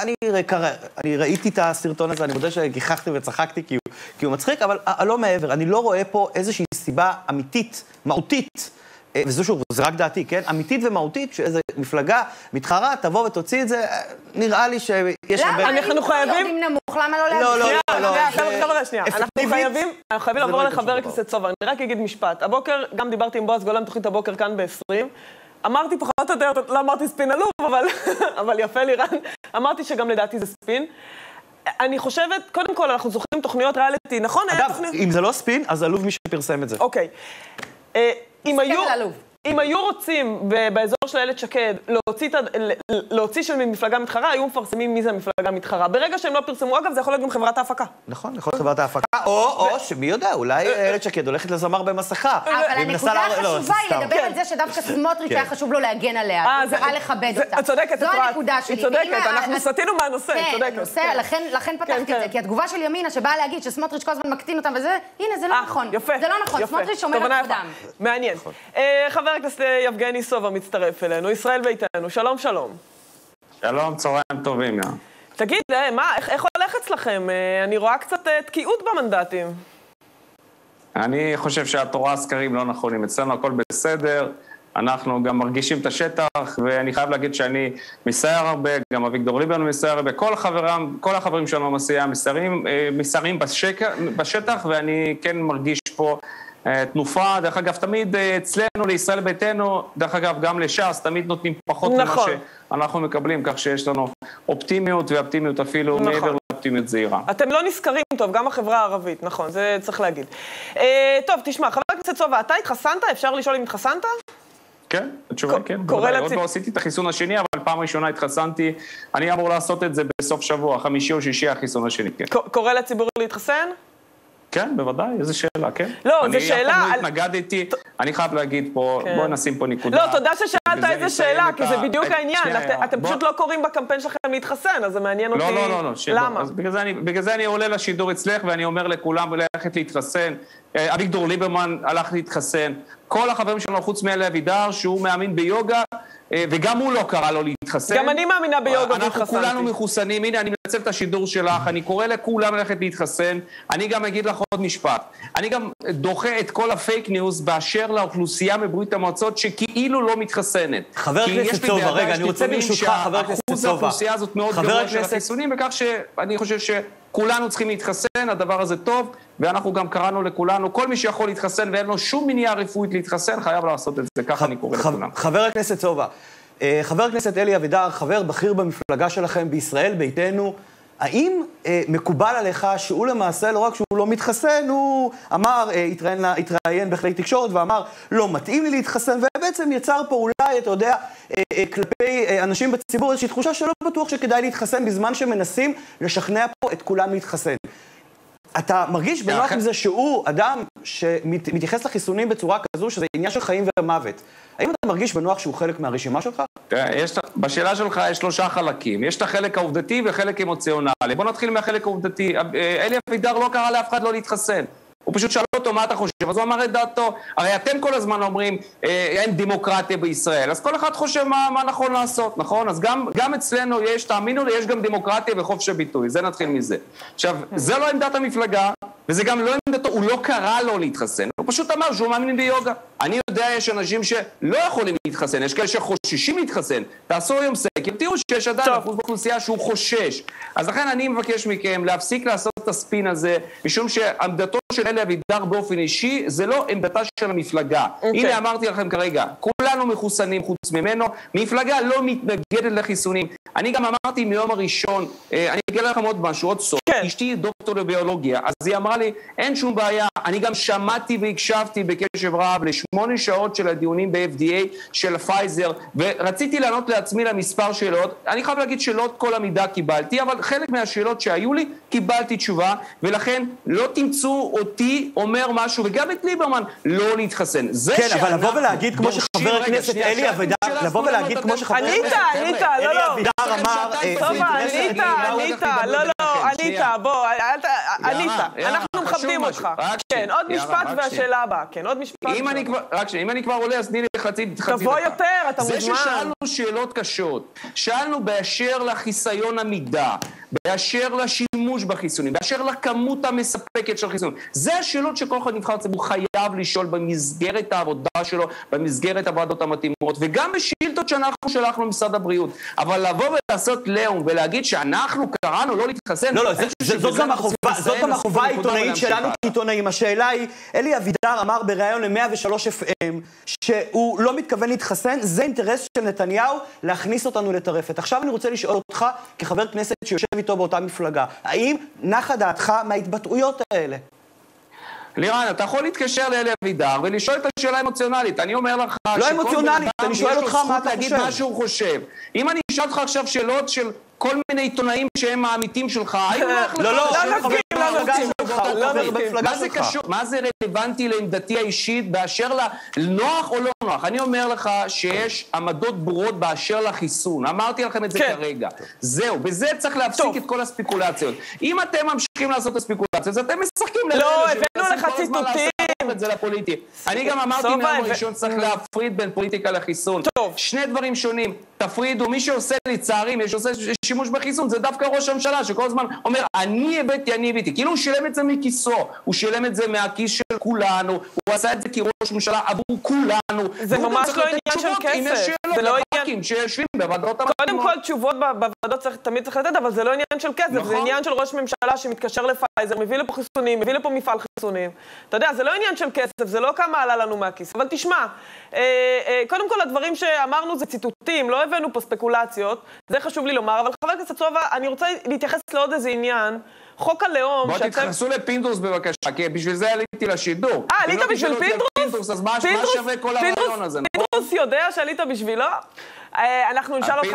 אני ראיתי את הסרטון הזה, אני מודה שגיחכתי וצחקתי כי הוא מצחיק, אבל לא מעבר. אני לא רואה פה איזושהי סיבה אמיתית, מהותית, וזו שוב, זה רק דעתי, כן? אמיתית ומהותית, שאיזו מפלגה מתחרה, תבוא ותוציא את זה, נראה לי שיש הרבה... למה? אנחנו חייבים... למה לא להגיד? לא, לא, לא. חבר'ה, שנייה. אנחנו חייבים לעבור לחבר הכנסת סובה. אני רק אגיד משפט. הבוקר, גם דיברתי עם בועז גולן, תוכנית הבוקר כאן ב-עשרים. אמרתי פחות או יותר, לא אמרתי ספין עלוב, אבל יפה לירן. אמרתי שגם לדעתי זה ספין. אני חושבת, קודם כל, אנחנו זוכרים תוכניות ריאליטי, נכון? אגב, אם זה לא ספין, אז עלוב מי שפרסם את זה. אוקיי. אם היו רוצים באזור של איילת שקד להוציא של מפלגה מתחרה, היו מפרסמים מי זה המפלגה מתחרה. ברגע שהם לא פרסמו, אגב, זה יכול להיות גם חברת ההפקה. נכון, יכול להיות חברת ההפקה, או שמי יודע, אולי איילת שקד הולכת לזמר במסכה. אבל הנקודה החשובה היא לדבר על זה שדווקא סמוטריץ' היה חשוב לו להגן עליה, הוא קרא לכבד אותה. צודקת, זו הנקודה שלי. היא צודקת, אנחנו סטינו מהנושא, צודקת. לכן פתחתי את זה, כי התגובה של ימינה שבאה להגיד שסמוטריץ' כל הזמן מקטין אותם וזה, הנה, זה לא נכון. זה לא נכון, סמוטריץ' שומר על כבודם. מעניין. חבר הכנסת יבגני סובה מצטרף אלינו, ישראל ביתנו, שלום שלום. שלום, צהריים טובים. תגיד, מה, איך הולך אצלכם? אני רואה קצת תקיעות במנדטים. אני חושב שהתורה הסקרים לא נכונים, אצלנו הכל בסדר, אנחנו גם מרגישים את השטח, ואני חייב להגיד שאני מסייר הרבה, גם אביגדור ליברמן מסייר הרבה, כל החברים, כל החברים שלנו מסייר, מסיירים, מסיירים בשטח, ואני כן מרגיש פה תנופה. דרך אגב, תמיד אצלנו, לישראל ביתנו, דרך אגב, גם לש"ס, תמיד נותנים פחות נכון. ממה שאנחנו מקבלים, כך שיש לנו אופטימיות, ואופטימיות אפילו נכון. מעבר לאופטימיות זהירה. אתם לא נזכרים טוב, גם החברה הערבית, נכון, זה צריך להגיד. אה, טוב, תשמע, חבר הכנסת סובה, אתה התחסנת? אפשר לשאול אם התחסנת? כן, התשובה כן. עוד לא עשיתי את החיסון השני, אבל פעם ראשונה התחסנתי. אני אמור לעשות את זה בסוף שבוע, חמישי או שישי החיסון השני, כן. קורא לציבור להתחסן? כן, בוודאי, איזו שאלה, כן? לא, זו שאלה... אני אף פעם לא התנגדתי, אני חייב להגיד פה, בואי נשים פה נקודה. לא, תודה ששאלת איזו שאלה, כי זה בדיוק העניין. אתם פשוט לא קוראים בקמפיין שלכם להתחסן, אז זה מעניין אותי. לא, לא, לא. למה? בגלל זה אני עולה לשידור אצלך, ואני אומר לכולם ללכת להתחסן. אביגדור ליברמן הלך להתחסן. כל החברים שלנו חוץ מאלי אבידר, שהוא מאמין ביוגה, וגם הוא לא קרא לו להתחסן. גם אני מאמינה ביוגה והתחסנתי. אנחנו כולנו מחוסנים, הנה אני מנצל את השידור שלך, אני קורא לכולם ללכת להתחסן, אני גם אגיד לך עוד משפט, אני גם דוחה את כל הפייק ניוז באשר לאוכלוסייה מברית המועצות שכאילו לא מתחסנת. חבר הכנסת סובה, רגע, אני רוצה ברשותך, חבר הכנסת סובה. אחוז האוכלוסייה הזאת מאוד גרוע של החיסונים, וכך שאני חושב שכולנו צריכים להתחסן, הדבר הזה טוב, ואנחנו גם קראנו לכולנו, כל מי שיכול להתחסן ואין לו שום מניעה רפואית להתחסן, חייב לעשות את זה, ככה אני קורא לכולם. חבר הכנסת סובה, חבר הכנסת אלי אבידר, חבר בכיר במפלגה שלכם בישראל ביתנו, האם אה, מקובל עליך שהוא למעשה, לא רק שהוא לא מתחסן, הוא אמר, אה, התראיין, התראיין בכלי תקשורת ואמר, לא מתאים לי להתחסן, ובעצם יצר פה אולי, אתה יודע, אה, אה, כלפי אה, אנשים בציבור, איזושהי תחושה שלא בטוח שכדאי להתחסן, בזמן שמנסים לשכנע פה את כולם להתחסן. אתה מרגיש בנוח עם זה שהוא אדם שמתייחס לחיסונים בצורה כזו, שזה עניין של חיים ומוות. האם אתה מרגיש בנוח שהוא חלק מהרשימה שלך? יש, בשאלה שלך יש שלושה חלקים. יש את החלק העובדתי וחלק אמוציונלי. בוא נתחיל מהחלק העובדתי. אלי אבידר לא קרא לאף אחד לא להתחסן. הוא פשוט שאל אותו מה אתה חושב, אז הוא אמר את דעתו. הרי אתם כל הזמן אומרים, אין דמוקרטיה בישראל, אז כל אחד חושב מה, מה נכון לעשות, נכון? אז גם, גם אצלנו יש, תאמינו לי, יש גם דמוקרטיה וחופש הביטוי, זה נתחיל מזה. עכשיו, זה לא עמדת המפלגה, וזה גם לא עמדתו, הוא לא קרא לו להתחסן, הוא פשוט אמר שהוא מאמין ביוגה. אני יודע, יש אנשים שלא יכולים להתחסן, יש כאלה שחוששים להתחסן. תעשו היום סקר, תראו שיש עדיין אחוז באוכלוסייה שהוא חושש. אז לכן אני מבקש מכם להפסיק לעשות את הספין הזה, משום שעמדתו של אלי אבידר באופן אישי, זה לא עמדתה של המפלגה. Okay. הנה אמרתי לכם כרגע, כולנו מחוסנים חוץ ממנו, מפלגה לא מתנגדת לחיסונים. אני גם אמרתי מיום הראשון, אני אגיד לכם עוד משהו, עוד סוף. Okay. אשתי דוקטור לביולוגיה, אז היא אמרה לי, אין שום בעיה, אני גם שמעתי והקשבתי בקשב רב לשמונה שעות של הדיונים ב-אף די איי של פייזר, ורציתי לענות לעצמי למספר שאלות. אני חייב להגיד שלא את כל המידע קיבלתי, אבל חלק מהשאלות שהיו לי, קיבלתי תשובה, ולכן לא תמצאו אותי אומר משהו, וגם את ליברמן, לא להתחסן. כן, אבל לבוא ולהגיד כמו שחבר הכנסת אלי אבידר, לבוא ולהגיד כמו שחבר הכנסת אלי אבידר אמר, טובה, ענית, ענית, לא, לא, ענית, בוא, ענית, אנחנו מכבדים אותך. כן, עוד משפט והשאלה הבאה, כן, עוד משפט. רק שאם אני כבר עולה, אז תני לי חצי דקה. תבוא יותר, אתה מוזמן. זה ששאלנו שאלות קשות, שאלנו באשר לחיסיון המידע, באשר לשימוש לשימוש בחיסונים, באשר לכמות המספקת של חיסונים. זה השאלות שכל אחד נבחר ציבור חייב לשאול במסגרת העבודה שלו, במסגרת הוועדות המתאימות, וגם בשאילתות שאנחנו שלחנו למשרד הבריאות. אבל לבוא ולעשות לאום ולהגיד שאנחנו קראנו לא להתחסן... לא, לא, זאת גם החובה העיתונאית שלנו כעיתונאים. השאלה היא, אלי אבידר אמר בריאיון ל-מאה ושלוש אף אם שהוא לא מתכוון להתחסן, זה אינטרס של נתניהו להכניס אותנו לטרפת. עכשיו אני רוצה לשאול אותך, כחבר כנסת שיושב איתו באותה מפלגה, האם נחה דעתך מההתבטאויות האלה? לירן, אתה יכול להתקשר לאלי אבידר ולשאול את השאלה האמוציונלית. אני אומר לך... לא אמוציונלית, אני שואל אותך מה אתה חושב. מה שהוא חושב. אם אני אשאל אותך עכשיו שאלות של כל מיני עיתונאים שהם העמיתים שלך, האם הולך לך... לא, לא, מה זה קשור? מה זה רלוונטי לעמדתי האישית באשר לנוח או לא נוח? אני אומר לך שיש עמדות ברורות באשר לחיסון. אמרתי לכם את זה כרגע. זהו, בזה צריך להפסיק את כל הספיקולציות. אם אתם ממשיכים לעשות את הספיקולציות, אז אתם משחקים לזה. לא, הבאנו לך ציטוטים. את זה לפוליטי. אני גם אמרתי מהיום הראשון צריך להפריד בין פוליטיקה לחיסון. שני דברים שונים. תפרידו, מי שעושה לצערי, מי שעושה שימוש בחיסון, זה דווקא ראש הממשלה, שכל הזמן אומר, אני הבאתי, אני הבאתי. כאילו הוא שילם את זה מכיסו, הוא שילם את זה מהכיס של כולנו, הוא עשה את זה כראש ממשלה עבור כולנו. זה ממש לא עניין של כסף. זה לא עניין... שיושבים בוועדות המתאימות. קודם כל, תשובות בוועדות תמיד צריך לתת, אבל זה לא עניין של כסף, זה עניין של ראש ממשלה שמתקשר לפייזר, מביא לפה חיסונים, מביא לפה מפעל חיסונים. אתה יודע, זה לא עניין של כסף, זה לא כמה עלה לנו מהכיס. אבל תשמע, קודם כל הדברים שאמרנו זה ציטוטים, לא הבאנו פה ספקולציות, זה חשוב לי לומר, אבל חבר הכנסת סובה, אני רוצה להתייחס לעוד איזה עניין, חוק הלאום... בוא תתחסו לפינדרוס בבקשה, כי בשביל זה עליתי לשידור. אה, עלית בשביל פינדרוס? אז מה שווה כל הרעיון הזה? פינדרוס יודע שעלית בשבילו? אנחנו נשאל אותך...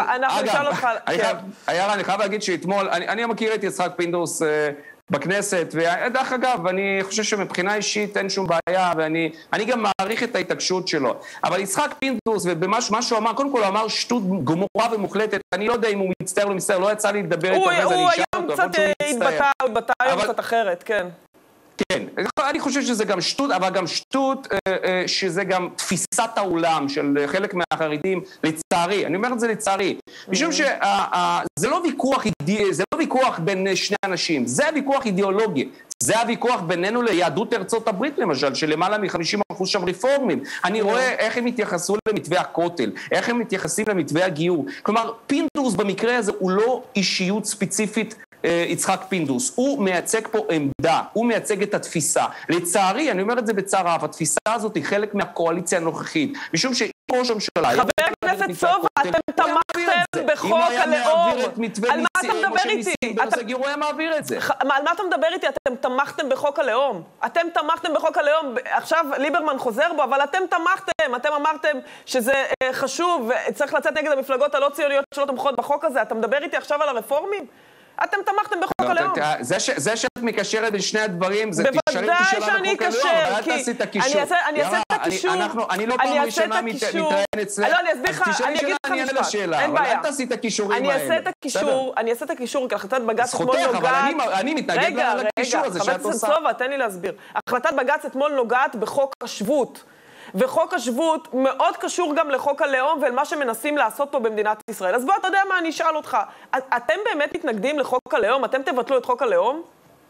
אגב, אני חייב להגיד שאתמול, אני מכיר את יצחק פינדרוס בכנסת, ודרך אגב, אני חושב שמבחינה אישית אין שום בעיה, ואני גם מעריך את ההתעקשות שלו. אבל יצחק פינדרוס, ובמה שהוא אמר, קודם כל הוא אמר שטות גמורה ומוחלטת, אני לא יודע אם הוא מצטער או לא מצטער, לא יצא לי לדבר איתו, אז אני אשאל אותו. הוא היום קצת התבטא, הוא התבטא היום קצת אחרת, כן. כן, אני חושב שזה גם שטות, אבל גם שטות שזה גם תפיסת העולם של חלק מהחרדים, לצערי, אני אומר את זה לצערי, משום שזה לא ויכוח, זה לא ויכוח בין שני אנשים, זה הוויכוח אידיאולוגי, זה הוויכוח בינינו ליהדות ארצות הברית למשל, שלמעלה מ-חמישים אחוז שם רפורמים, אני רואה איך הם מתייחסו למתווה הכותל, איך הם מתייחסים למתווה הגיור, כלומר פינדרוס במקרה הזה הוא לא אישיות ספציפית, יצחק פינדרוס, הוא מייצג פה עמדה, הוא מייצג את התפיסה. לצערי, אני אומר את זה בצער רב, התפיסה הזאת היא חלק מהקואליציה הנוכחית, משום שאם ראש הממשלה... חבר הכנסת סובה, אתם תמכתם בחוק הלאום. על מה אתה מדבר איתי? הוא היה מעביר את זה. על מה אתה מדבר איתי? אתם תמכתם בחוק הלאום. אתם תמכתם בחוק הלאום. עכשיו ליברמן חוזר בו, אבל אתם תמכתם. אתם אמרתם שזה חשוב, וצריך לצאת נגד המפלגות הלא ציוניות שלא תומכות בחוק הזה. אתה מדבר איתי עכשיו על הרפורמים? אתם תמכתם בחוק הלאום. זה שאת מקשרת בין שני הדברים, זה בוודאי שאני אקשר, כי אני אעשה את הקישור. אני לא פעם ראשונה מתראיין אצלך. לא, אני אסביר לך, אני אגיד לך משפט. אין בעיה. אל תעשי את הקישורים האלה. אני אעשה את הקישור, אני אעשה את הקישור, כי החלטת בג"ץ אתמול נוגעת... זכותך, אבל אני מתנגד לקישור הזה שאת עושה. רגע, רגע, חבר הכנסת סובה, תן לי להסביר. החלטת בג"ץ אתמול נוגעת בחוק השבות. וחוק השבות מאוד קשור גם לחוק הלאום ולמה שמנסים לעשות פה במדינת ישראל. אז בוא, אתה יודע מה, אני אשאל אותך. אתם באמת מתנגדים לחוק הלאום? אתם תבטלו את חוק הלאום?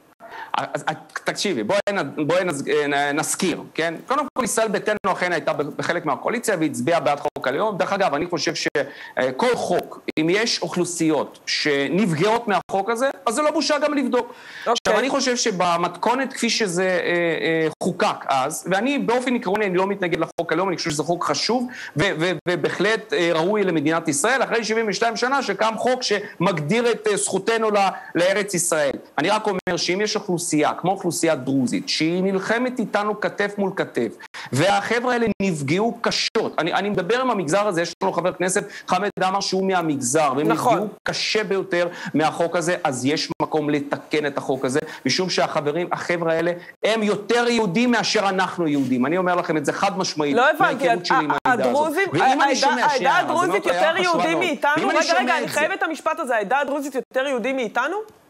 תקשיבי, בואי נזכיר, כן? קודם כל, ישראל ביתנו אכן הייתה בחלק מהקואליציה והצביעה בעד חוק הלאום. דרך אגב, אני חושב שכל חוק, אם יש אוכלוסיות שנפגעות מהחוק הזה, אז זה לא בושה גם לבדוק. עכשיו, אני חושב שבמתכונת כפי שזה חוקק אז, ואני באופן עקרוני, אני לא מתנגד לחוק הלאום, אני חושב שזה חוק חשוב, ובהחלט ראוי למדינת ישראל, אחרי שבעים ושתיים שנה שקם חוק שמגדיר את זכותנו לארץ ישראל. אני רק אומר שאם יש אוכלוסייה, כמו אוכלוסייה דרוזית, שהיא נלחמת איתנו כתף מול כתף, והחבר'ה האלה נפגעו קשות. אני, אני מדבר עם המגזר הזה, יש לנו חבר כנסת, חמד אמר שהוא מהמגזר, והם נכון. נפגעו קשה ביותר מהחוק הזה, אז יש מקום לתקן את החוק הזה, משום שהחברים, החבר'ה האלה, הם יותר יהודים מאשר אנחנו יהודים. אני אומר לכם את זה חד משמעית. לא הבנתי, הדרוזים, העדה הדרוזית יותר יהודי מאיתנו? רגע, רגע, אני חייב את המשפט הזה, העדה הדרוזית יותר יהודי מאיתנו?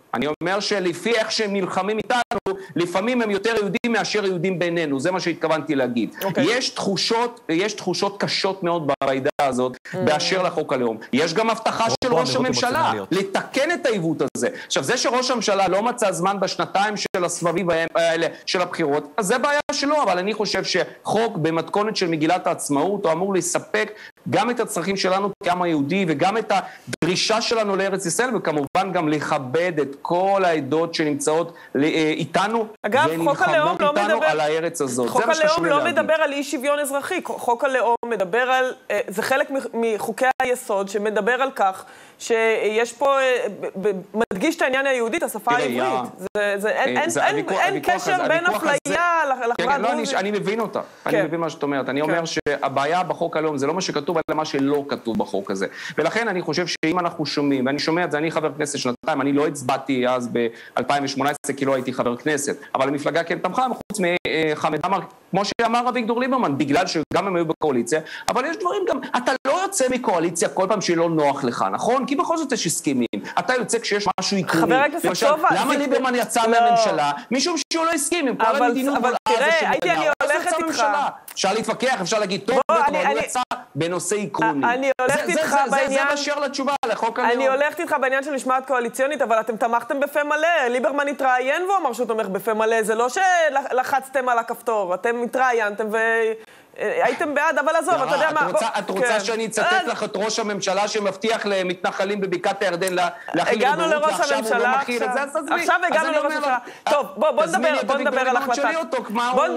אני אומר שלפי איך שהם נלחמים איתנו, לפעמים הם יותר יהודים מאשר יהודים בינינו, זה מה שהתכוונתי להגיד. Okay. יש תחושות, יש תחושות קשות מאוד בעידה הזאת, mm. באשר לחוק הלאום. יש גם הבטחה של ראש הממשלה, לתקן את העיוות הזה. עכשיו, זה שראש הממשלה לא מצא זמן בשנתיים של הסבבים האלה, של הבחירות, אז זה בעיה שלו, אבל אני חושב שחוק במתכונת של מגילת העצמאות, הוא אמור לספק גם את הצרכים שלנו כעם היהודי, וגם את הדרישה שלנו לארץ ישראל, וכמובן גם לכבד את כל העדות שנמצאות איתנו, אגב, ונלחמות לא איתנו מדבר, על הארץ הזאת. חוק הלאום לא מדבר על אי שוויון אזרחי, חוק הלאום מדבר על, זה חלק מחוקי היסוד שמדבר על כך שיש פה, מדגיש את העניין היהודית, השפה העברית. זה, זה, אין, אין, אין, אין קשר בין אפליה לחברה הדרוזית. אני מבין אותה, אני מבין מה שאת אומרת. אני אומר שהבעיה בחוק הלאום זה לא מה שכתוב, אלא מה שלא כתוב בחוק הזה. ולכן אני חושב שאם אנחנו שומעים, ואני שומע את זה, אני חבר כנסת שנתיים, אני לא הצבעתי אז ב-אלפיים שמונה עשרה כי לא הייתי חבר כנסת, אבל המפלגה כן תמכה, חוץ מחמד עמאר, כמו שאמר אביגדור ליברמן, בגלל שגם הם היו בקואליציה, אבל יש דברים גם, אתה לא יוצא מקואליציה כל פעם שלא נוח לך, נכון? כי בכל זאת יש הסכימים. אתה יוצא כשיש משהו עקרוני. חבר הכנסת סובה, למה ליברמן יצא מהממשלה? משום שהוא לא הסכים עם כל המדינות. אבל תראה, הייתי אני הולכת איתך. אפשר להתווכח, אפשר להגיד, טוב, אבל הוא יצא בנושא עקרוני. אני הולכת איתך בעניין... זה משאיר לתשובה, לחוק הלאום. אני הולכת איתך בעניין של משמעת קואליציונית, אבל אתם תמכתם בפה מלא. ליברמן התראיין והוא אמר שהוא תומך בפה מלא. זה לא שלחצתם על הכפתור. אתם התראיינתם והייתם בעד, אבל עזוב, אתה יודע מה... את רוצה שאני אצטט לך את ראש הממשלה שמבטיח למתנחלים בבקעת הירדן להכיל הגענו לראש הממשלה, עכשיו הגענו לראש הממשלה. טוב, בוא נדבר על החלטת... בוא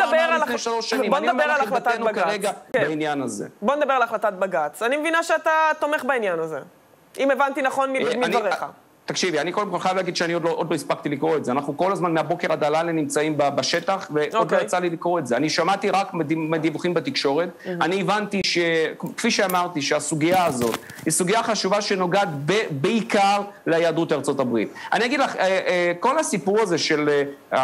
נדבר על החלטת בג"ץ. בעניין הזה. בוא נדבר על החלטת בג"ץ. אני מבינה שאתה תומך בעניין הזה. אם הבנתי נכון מדבריך. תקשיבי, אני קודם כל חייב להגיד שאני עוד לא, עוד לא הספקתי לקרוא את זה. אנחנו כל הזמן מהבוקר עד הלילה נמצאים בשטח, ועוד לא יצא לי לקרוא את זה. אני שמעתי רק מדיווחים בתקשורת. אני הבנתי ש... כפי שאמרתי, שהסוגיה הזאת היא סוגיה חשובה שנוגעת בעיקר ליהדות ארצות הברית. אני אגיד לך, כל הסיפור הזה של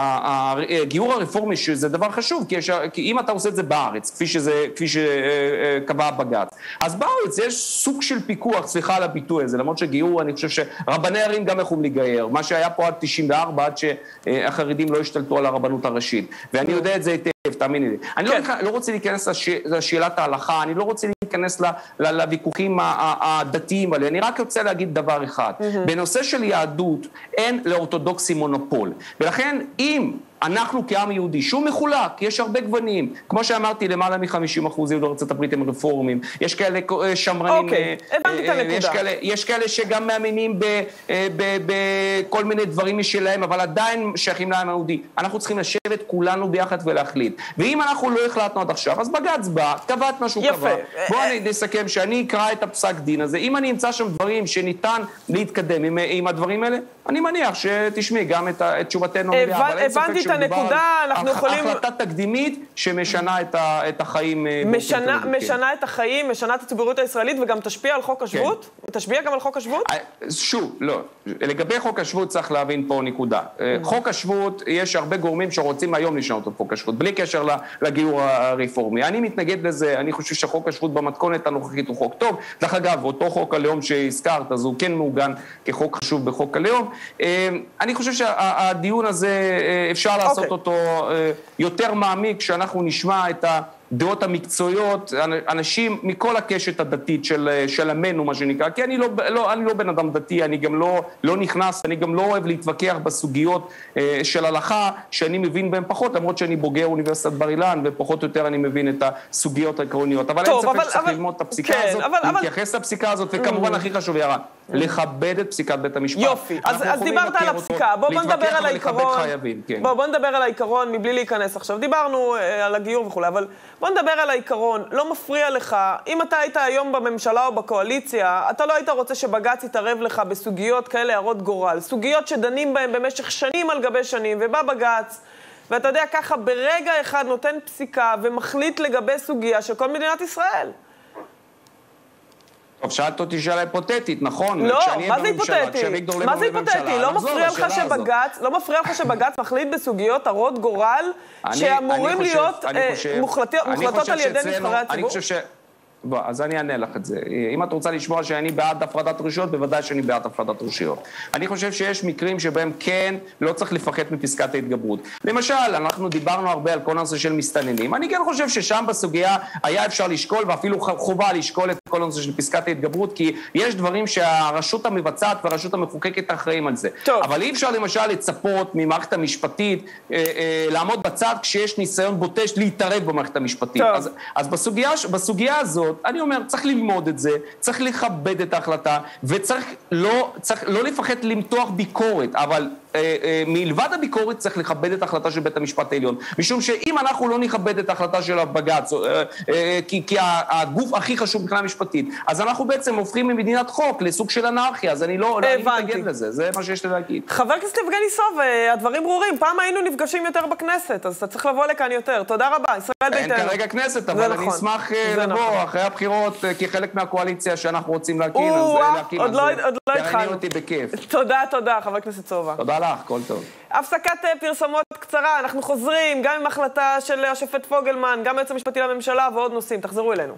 הגיור הרפורמי, שזה דבר חשוב, כי אם אתה עושה את זה בארץ, כפי שזה, כפי שקבע בג"ץ, אז בארץ יש סוג של פיקוח, סליחה על הביטוי הזה, למרות שגיור, אני חושב שרבני גם יכולים להיגייר, מה שהיה פה עד תשעים וארבע, עד שהחרדים לא השתלטו על הרבנות הראשית. ואני יודע את זה היטב, תאמיני לי. אני לא רוצה להיכנס לשאלת ההלכה, אני לא רוצה להיכנס לוויכוחים הדתיים האלה, אני רק רוצה להגיד דבר אחד. בנושא של יהדות, אין לאורתודוקסים מונופול. ולכן, אם אנחנו כעם יהודי, שהוא מחולק, יש הרבה גוונים. כמו שאמרתי, למעלה מ-חמישים אחוז יהודי ארצות הברית הם רפורמים. יש כאלה שמרנים... אוקיי, הבנתי את הנקודה. יש כאלה שגם מאמינים בכל מיני דברים משלהם, אבל עדיין שייכים לעם היהודי. אנחנו צריכים לשבת כולנו ביחד ולהחליט. ואם אנחנו לא החלטנו עד עכשיו, אז בג"ץ בא, קבע את מה שהוא קבע. בואו נסכם שאני אקרא את הפסק דין הזה. אם אני אמצא שם דברים שניתן להתקדם עם הדברים האלה, אני מניח שתשמעי גם את תשובתנו. הבנתי את הנקודה, אנחנו יכולים... החלטה תקדימית שמשנה את החיים... משנה את החיים, משנה את הציבוריות הישראלית, וגם תשפיע על חוק השבות? תשפיע גם על חוק השבות? שוב, לא. לגבי חוק השבות צריך להבין פה נקודה. חוק השבות, יש הרבה גורמים שרוצים היום לשנות את חוק השבות, בלי קשר לגיור הרפורמי. אני מתנגד לזה, אני חושב שחוק השבות במתכונת הנוכחית הוא חוק טוב. דרך אגב, אותו חוק הלאום שהזכרת, אז הוא כן מעוגן כחוק חשוב בחוק הלאום. אני חושב שהדיון הזה אפשר לעשות אותו יותר מעמיק, כשאנחנו נשמע את הדעות המקצועיות, אנשים מכל הקשת הדתית של, של עמנו, מה שנקרא, כי אני לא, לא, אני לא בן אדם דתי, אני גם לא, לא נכנס, אני גם לא אוהב להתווכח בסוגיות של הלכה, שאני מבין בהן פחות, למרות שאני בוגר אוניברסיטת בר אילן, ופחות או יותר אני מבין את הסוגיות העקרוניות, אבל אין ספק שצריך ללמוד את הפסיקה כן, הזאת, אבל, להתייחס אבל... לפסיקה הזאת, וכמובן הכי חשוב ירה, לכבד את פסיקת בית המשפט. יופי, אז, אז דיברת על הפסיקה, בוא, בוא נדבר על העיקרון, חייבים, כן. בוא, בוא נדבר על העיקרון מבלי להיכנס עכשיו, דיברנו אה, על הגיור וכו', אבל בוא נדבר על העיקרון, לא מפריע לך, אם אתה היית היום בממשלה או בקואליציה, אתה לא היית רוצה שבג"ץ יתערב לך בסוגיות כאלה הרות גורל, סוגיות שדנים בהן במשך שנים על גבי שנים, ובא בג"ץ, ואתה יודע, ככה ברגע אחד נותן פסיקה ומחליט לגבי סוגיה של כל מדינת ישראל. טוב, שאלת אותי שאלה היפותטית, נכון? לא, מה זה היפותטי? מה זה היפותטי? לא מפריע לך שבג"ץ, לא מפריע לך שבג"ץ מחליט בסוגיות הרות גורל שאמורים להיות מוחלטות על ידי נבחרי הציבור? אז אני אענה לך את זה. אם את רוצה לשמוע שאני בעד הפרדת רשויות, בוודאי שאני בעד הפרדת רשויות. אני חושב שיש מקרים שבהם כן, לא צריך לפחד מפסקת ההתגברות. למשל, אנחנו דיברנו הרבה על כל הנושא של מסתננים. אני כן חושב ששם בסוגיה היה אפשר לשקול, ואפילו חובה לשקול את כל הנושא של פסקת ההתגברות, כי יש דברים שהרשות המבצעת והרשות המחוקקת אחראים על זה. טוב. אבל אי אפשר למשל לצפות ממערכת המשפטית, אה, אה, לעמוד בצד כשיש ניסיון בוטש להתערב במערכת המשפטית. אז, אז בסוגיה, בסוגיה הזאת, אני אומר, צריך ללמוד את זה, צריך לכבד את ההחלטה, וצריך לא, צריך לא לפחד למתוח ביקורת, אבל אה, אה, מלבד הביקורת צריך לכבד את ההחלטה של בית המשפט העליון. משום שאם אנחנו לא נכבד את ההחלטה של הבג"ץ, אה, אה, כי, כי הגוף הכי חשוב מבחינה משפטית, אז אנחנו בעצם הופכים ממדינת חוק לסוג של אנרכיה, אז אני לא, לא מתנגד לזה, זה מה שיש לי להגיד. חבר הכנסת יבגני סוב, הדברים ברורים, פעם היינו נפגשים יותר בכנסת, אז אתה צריך לבוא לכאן יותר. תודה רבה, ישראל ביתנו. אין כרגע כנסת, אבל אני אשמח לבוא אחרי הבחירות, כי חלק מהקואליציה שאנחנו רוצים להקים, אז להקים, אז תענייני אותי בכיף. תודה, תודה, חבר הכנסת סובה. תודה לך, כל טוב. הפסקת פרסומות קצרה, אנחנו חוזרים, גם עם החלטה של השופט פוגלמן, גם היועץ המשפטי לממשלה ועוד נושאים. תחזרו אלינו.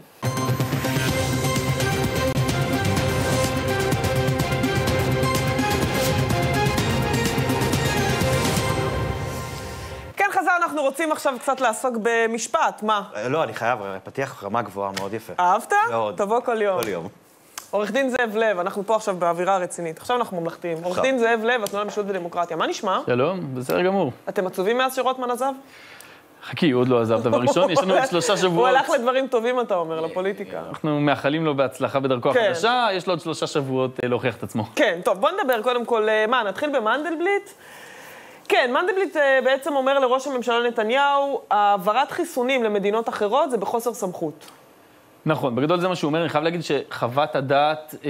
כן, חזר, אנחנו רוצים עכשיו קצת לעסוק במשפט, מה? לא, אני חייב, פתיח רמה גבוהה, מאוד יפה. אהבת? מאוד. תבוא כל יום. כל יום. עורך דין זאב לב, אנחנו פה עכשיו באווירה רצינית. עכשיו אנחנו ממלכתיים. עורך דין זאב לב, התנועה למשילות ודמוקרטיה. מה נשמע? שלום, בסדר גמור. אתם עצובים מאז שרוטמן עזב? חכי, הוא עוד לא עזב דבר ראשון, יש לנו עוד שלושה שבועות. הוא הלך לדברים טובים, אתה אומר, לפוליטיקה. אנחנו מאחלים לו בהצלחה בדרכו החדשה, יש לו עוד שלושה שבועות להוכיח את עצמו. כן, טוב, בוא נדבר קודם כל, מה, נתחיל במנדלבליט? כן, מנדלבליט בעצם אומר לראש הממשלה נתניהו, העברת חיסונים למדינות אחרות זה בחוסר סמכות. נכון, בגדול זה מה שהוא אומר, אני חייב להגיד שחוות הדעת אה,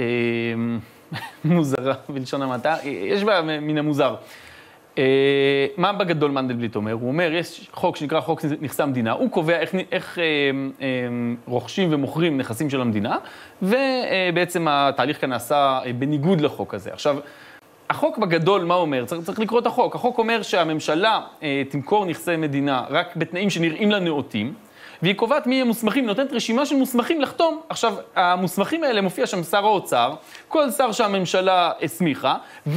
מוזרה בלשון המעטה, יש בה מן המוזר. אה, מה בגדול מנדלבליט אומר? הוא אומר, יש חוק שנקרא חוק נכסי המדינה, הוא קובע איך, איך אה, אה, רוכשים ומוכרים נכסים של המדינה, ובעצם התהליך כאן נעשה בניגוד לחוק הזה. עכשיו, החוק בגדול, מה אומר? צריך, צריך לקרוא את החוק. החוק אומר שהממשלה אה, תמכור נכסי מדינה רק בתנאים שנראים לה נאותים, והיא קובעת מי הם מוסמכים, נותנת רשימה של מוסמכים לחתום. עכשיו, המוסמכים האלה מופיע שם שר האוצר, כל שר שהממשלה הסמיכה,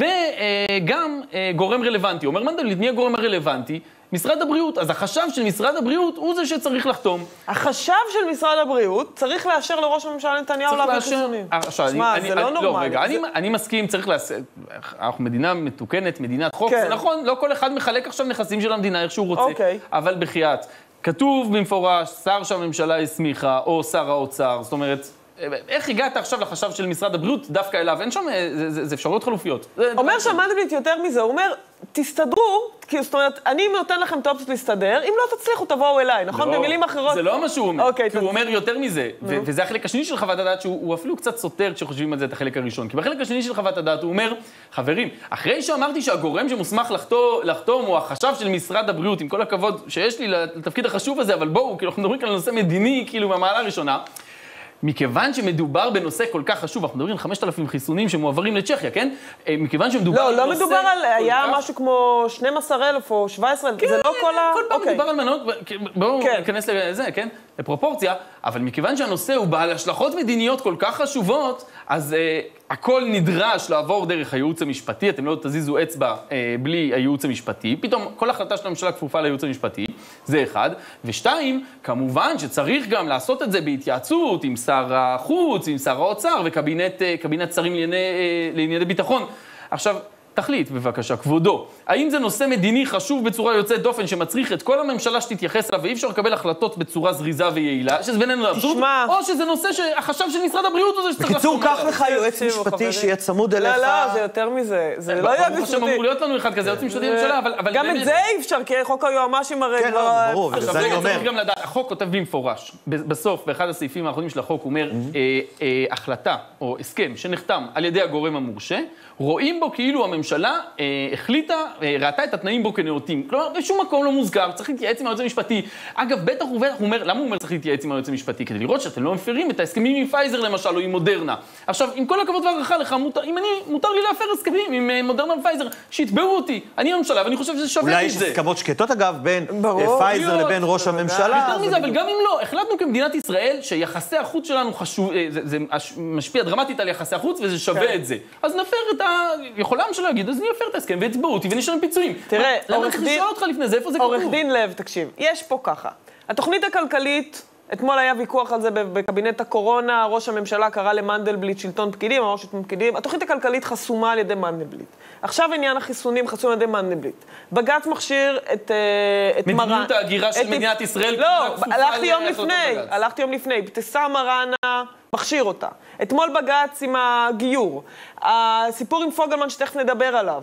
וגם גורם רלוונטי. אומר מנדלבליט, מי הגורם הרלוונטי? משרד הבריאות. אז החשב של משרד הבריאות הוא זה שצריך לחתום. החשב של משרד הבריאות צריך לאשר לראש הממשלה נתניהו להביא חיסונים. שמע, זה לא נורמלי. לא, רגע, אני מסכים, צריך לעשות, אנחנו מדינה מתוקנת, מדינת חוק, זה נכון, לא כל אחד מחלק עכשיו נכסים של המדינה איך שהוא רוצה, אבל בחייאת. כתוב במפורש, שר שהממשלה הסמיכה, או שר האוצר, זאת אומרת, איך הגעת עכשיו לחשב של משרד הבריאות דווקא אליו? אין שם, זה, זה, זה אפשרויות חלופיות. אומר שמנדלבליט יותר מזה, הוא אומר, תסתדרו, כי זאת אומרת, אני נותן לכם את האופציות להסתדר, אם לא תצליחו, תבואו אליי, נכון? במילים אחרות. זה לא מה שהוא אומר, כי הוא אומר יותר מזה, וזה החלק השני של חוות הדעת, שהוא אפילו קצת סותר כשחושבים על זה את החלק הראשון, כי בחלק השני של חוות הדעת הוא אומר, חברים, אחרי שאמרתי שהגורם שמוסמך לחתום הוא החשב של משרד הבריאות, עם כל הכבוד שיש לי לתפקיד החשוב הזה, אבל בואו, כאילו, אנחנו מדברים כאן על נושא מדיני, כאילו, מהמעלה הראשונה, מכיוון שמדובר בנושא כל כך חשוב, אנחנו מדברים על חמשת אלפים חיסונים שמועברים לצ'כיה, כן? מכיוון שמדובר על נושא... לא, לא מדובר על... היה משהו כמו שנים עשר אלף או שבע עשרה אלף, זה לא כל ה... כל פעם מדובר על מנות, בואו ניכנס לזה, כן? לפרופורציה, אבל מכיוון שהנושא הוא בעל השלכות מדיניות כל כך חשובות, אז הכל נדרש לעבור דרך הייעוץ המשפטי, אתם לא תזיזו אצבע בלי הייעוץ המשפטי, פתאום כל החלטה של הממשלה כפופה לייעוץ המשפטי, זה אחד, ושתיים, כמובן שצריך גם לעשות את זה בהתייעצות עם שר החוץ, עם שר האוצר וקבינט שרים לענייני ביטחון. עכשיו, תחליט, בבקשה, כבודו. האם זה נושא מדיני חשוב בצורה יוצאת דופן שמצריך את כל הממשלה שתתייחס אליו ואי אפשר לקבל החלטות בצורה זריזה ויעילה, שזה בינינו לאבסורד, או שזה נושא שהחשב של משרד הבריאות הוא זה שצריך לחתום עליו. בקיצור, קח לך יועץ משפטי שיהיה צמוד אליך. לא, לא, זה יותר מזה. זה לא יועץ משפטי. אמור להיות לנו אחד כזה, יועץ משפטי לממשלה, אבל... גם את זה אי אפשר, כי חוק היועמ"שים הרי... כן, לא, ברור, וזה אני אומר. החוק כותב במפורש. בסוף, באחד הסעיפים האחרונים של החוק, הוא אומר, החלטה או הסכם שנחתם על ידי הגורם המורשה, רואים בו כאילו הממשלה אה, החליטה, אה, ראתה את התנאים בו כנאותים. כלומר, בשום מקום לא מוזכר, צריך להתייעץ עם היועץ המשפטי. אגב, בטח ובטח הוא אומר, למה הוא אומר צריך להתייעץ עם היועץ המשפטי? כדי לראות שאתם לא מפרים את ההסכמים עם פייזר למשל, או עם מודרנה. עכשיו, עם כל הכבוד והערכה לך, מותר, אם אני, מותר לי להפר הסכמים עם אה, מודרנה ופייזר, שיתבעו אותי. אני הממשלה, ואני חושב שזה שווה אולי את זה. יש הסכמות שקטות, אגב, בין ברור, פייזר להיות, לבין ראש הממשלה. יותר מזה, אבל גם אם לא, החלטנו כמדינת ישראל שיחסי החוץ שלנו חשוב, זה, זה משפיע דרמטית על יחסי החוץ, וזה שווה את זה. אז נפר את ה... יכולה הממשלה להגיד, אז אני אפר את ההסכם ויצבעו אותי ונשלם פיצויים. תראה, למה צריך לשאול אותך לפני זה, איפה זה כתוב? עורך דין לב, תקשיב, יש פה ככה. התוכנית הכלכלית, אתמול היה ויכוח על זה בקבינט הקורונה, ראש הממשלה קרא למנדלבליט שלטון פקידים, אמר שלטון פקידים. התוכנית הכלכלית חסומה על ידי מנדלבליט. עכשיו עניין החיסונים חסום על ידי מנדלבליט. בג"ץ מכשיר את מרן... מדיניות ההגירה של מדינת ישראל... לא, הלכתי יום לפני, הלכתי יום לפני. אבתיסאם מראענה מכשיר אותה. אתמול בג"ץ עם הגיור. הסיפור עם פוגלמן שתכף נדבר עליו.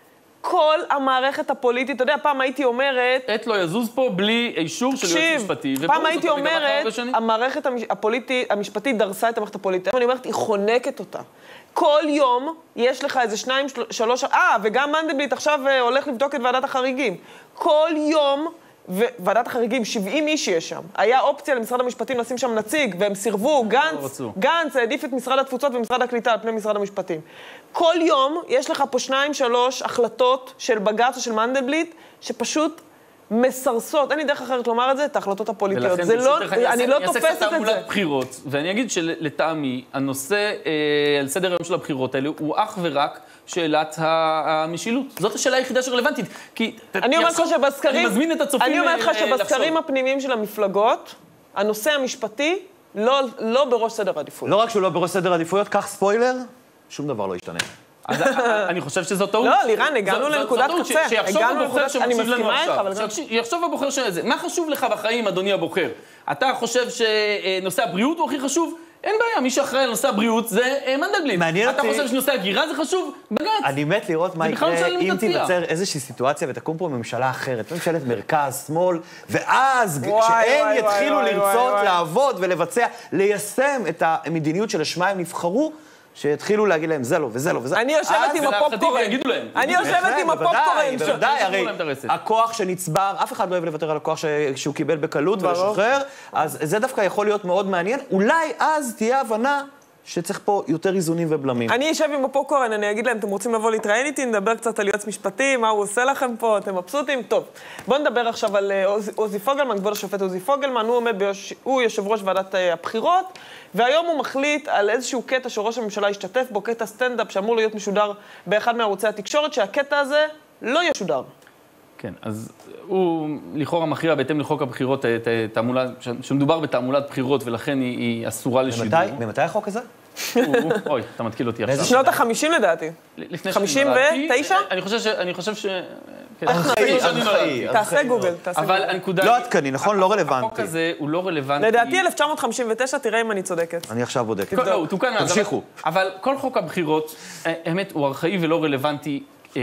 כל המערכת הפוליטית, אתה יודע, פעם הייתי אומרת... עת לא יזוז פה בלי אישור של יועץ משפטי. פעם הייתי אומרת, המערכת הפוליטית, המשפטית דרסה את המערכת הפוליטית. אני אומרת, היא חונקת אותה. כל יום יש לך איזה שניים, שלוש... אה, וגם מנדלבליט עכשיו הולך לבדוק את ועדת החריגים. כל יום... וועדת החריגים, שבעים איש יש שם. היה אופציה למשרד המשפטים לשים שם נציג, והם סירבו, גנץ, גנץ העדיף את משרד התפוצות ומשרד הקליטה על פני משרד המשפטים. כל יום יש לך פה שניים, שלוש החלטות של בג"ץ או של מנדלבליט, שפשוט מסרסות, אין לי דרך אחרת לומר את זה, את ההחלטות הפוליטיות. זה לא, אני לא תופסת את זה. אני אעשה בחירות, ואני אגיד שלטעמי, הנושא על סדר היום של הבחירות האלה הוא אך ורק שאלת המשילות. זאת השאלה היחידה שרלוונטית. כי אני אומרת לך שבסקרים, אני מזמין את הצופים אני אומרת לך שבסקרים הפנימיים של המפלגות, הנושא המשפטי לא, לא בראש סדר עדיפויות. לא רק שהוא לא בראש סדר עדיפויות, כך ספוילר, שום דבר לא ישתנה. אז אני חושב שזו טעות. לא, לירן, הגענו לנקודת קצה. שיחשוב הבוחר שמקשיב לנו עכשיו. שיחשוב הבוחר שזה. מה חשוב לך בחיים, אדוני הבוחר? אתה חושב שנושא הבריאות הוא הכי חשוב? אין בעיה, מי שאחראי על נושא הבריאות זה מנדלבליט. אתה חושב שנושא הגירה זה חשוב? בג"ץ. אני מת לראות מה יקרה אם תיווצר איזושהי סיטואציה ותקום פה ממשלה אחרת, ממשלת מרכז, שמאל, ואז כשהם יתחילו לרצות לעבוד ולבצע, ליישם את המדיניות שלשמה הם נבחרו, שיתחילו להגיד להם זה לא וזה לא וזה. אני יושבת עם הפופקורן. אני יושבת עם הפופקורן. בוודאי, הרי הכוח שנצבר, אף אחד לא אוהב לוותר על הכוח שהוא קיבל בקלות ולשחרר, אז זה דווקא יכול להיות מאוד מעניין. אולי אז תהיה הבנה שצריך פה יותר איזונים ובלמים. אני אשב עם הפופקורן, אני אגיד להם, אתם רוצים לבוא להתראיין איתי, נדבר קצת על יועץ משפטי, מה הוא עושה לכם פה, אתם מבסוטים? טוב, בואו נדבר עכשיו על עוזי פוגלמן, כבוד השופט עוזי פוגלמן, הוא עומד, הוא יושב ראש ועדת הבחירות, והיום הוא מחליט על איזשהו קטע שראש הממשלה ישתתף בו, קטע סטנדאפ שאמור להיות משודר באחד מערוצי התקשורת, שהקטע הזה לא ישודר. כן, אז הוא לכאורה מכריע בהתאם לחוק הבחירות, תעמולה, שמדובר בתעמולת בחירות, ולכן היא, היא אסורה לשידור. ממתי החוק הזה? אוי, אתה מתקיל אותי עכשיו. שנות ה-חמישים לדעתי. לפני חמישים ותשע? אני חושב ש... אני חושב ש... ארכאי, ארכאי. תעשה גוגל, תעשה גוגל. אבל הנקודה... לא עדכני, נכון? לא רלוונטי. החוק הזה הוא לא רלוונטי. לדעתי אלף תשע מאות חמישים ותשע, תראה אם אני צודקת. אני עכשיו בודק. לא, הוא תוקן. תמשיכו. אבל כל חוק הבחירות, האמת, הוא ארכאי ולא רלוונטי.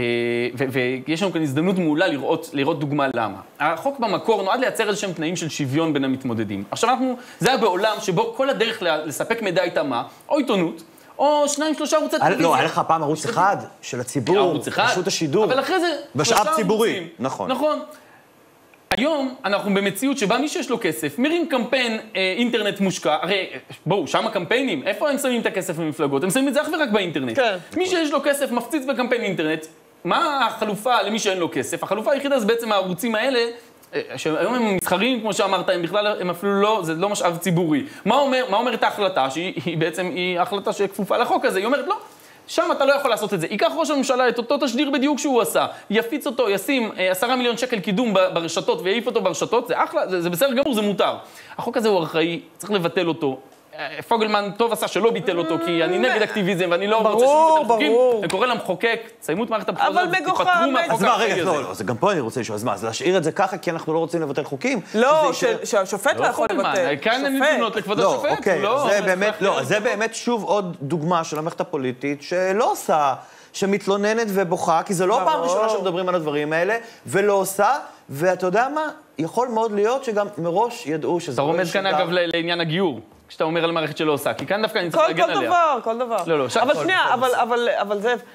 ויש לנו כאן הזדמנות מעולה לראות, לראות דוגמה למה. החוק במקור נועד לייצר איזשהם תנאים של שוויון בין המתמודדים. עכשיו אנחנו, זה היה בעולם שבו כל הדרך לספק מידע הייתה מה? או עיתונות, או שניים, שלושה ערוצי טלוויזיה. לא, היה לך פעם ערוץ אחד של הציבור, רשות השידור. אבל אחרי זה... משאב ציבורי, נכון. נכון. היום אנחנו במציאות שבה מי שיש לו כסף, מרים קמפיין אה, אינטרנט מושקע, הרי בואו, שם הקמפיינים, איפה הם שמים את הכסף במפלגות? הם שמים את זה אך ורק באינטרנט. כן. מי שיש לו כסף מפציץ בקמפיין אינטרנט, מה החלופה למי שאין לו כסף? החלופה היחידה זה בעצם הערוצים האלה, שהיום הם מסחרים, כמו שאמרת, הם בכלל, הם אפילו לא, זה לא משאב ציבורי. מה אומר, מה אומרת ההחלטה, שהיא בעצם, היא החלטה שכפופה לחוק הזה, היא אומרת, לא, שם אתה לא יכול לעשות את זה. ייקח ראש הממשלה את אותו תשדיר בדיוק שהוא עשה, יפיץ אותו, ישים עשרה מיליון שקל קידום ברשתות ויעיף אותו ברשתות, זה אחלה, זה, זה בסדר גמור, זה מותר. החוק הזה הוא ארכאי, צריך לבטל אותו. פוגלמן טוב עשה שלא ביטל אותו, כי אני נגד אקטיביזם, ואני לא רוצה שיבטל חוקים. אני קורא למחוקק, סיימו את מערכת הבחירות, תפטרו מהחוק האחרי הזה. לא, זה גם פה אני רוצה לשאול, אז מה, אז להשאיר את זה ככה, כי אנחנו לא רוצים לבטל חוקים? לא, שהשופט לא יכול לבטל. כאן אין תלונות לכבוד השופט, לא, זה באמת שוב עוד דוגמה של המערכת הפוליטית, שלא עושה, שמתלוננת ובוכה, כי זה לא פעם ראשונה שמדברים על הדברים האלה, ולא עושה, ואתה יודע מה? יכול מאוד להיות שגם מראש ידעו שזה... אתה רומז כאן אגב לעניין הגיור. כשאתה אומר על מערכת שלא עושה, כי כאן דווקא אני צריך להגן עליה. כל דבר, כל דבר. לא, לא, אבל שנייה, אבל, אבל, אבל זה...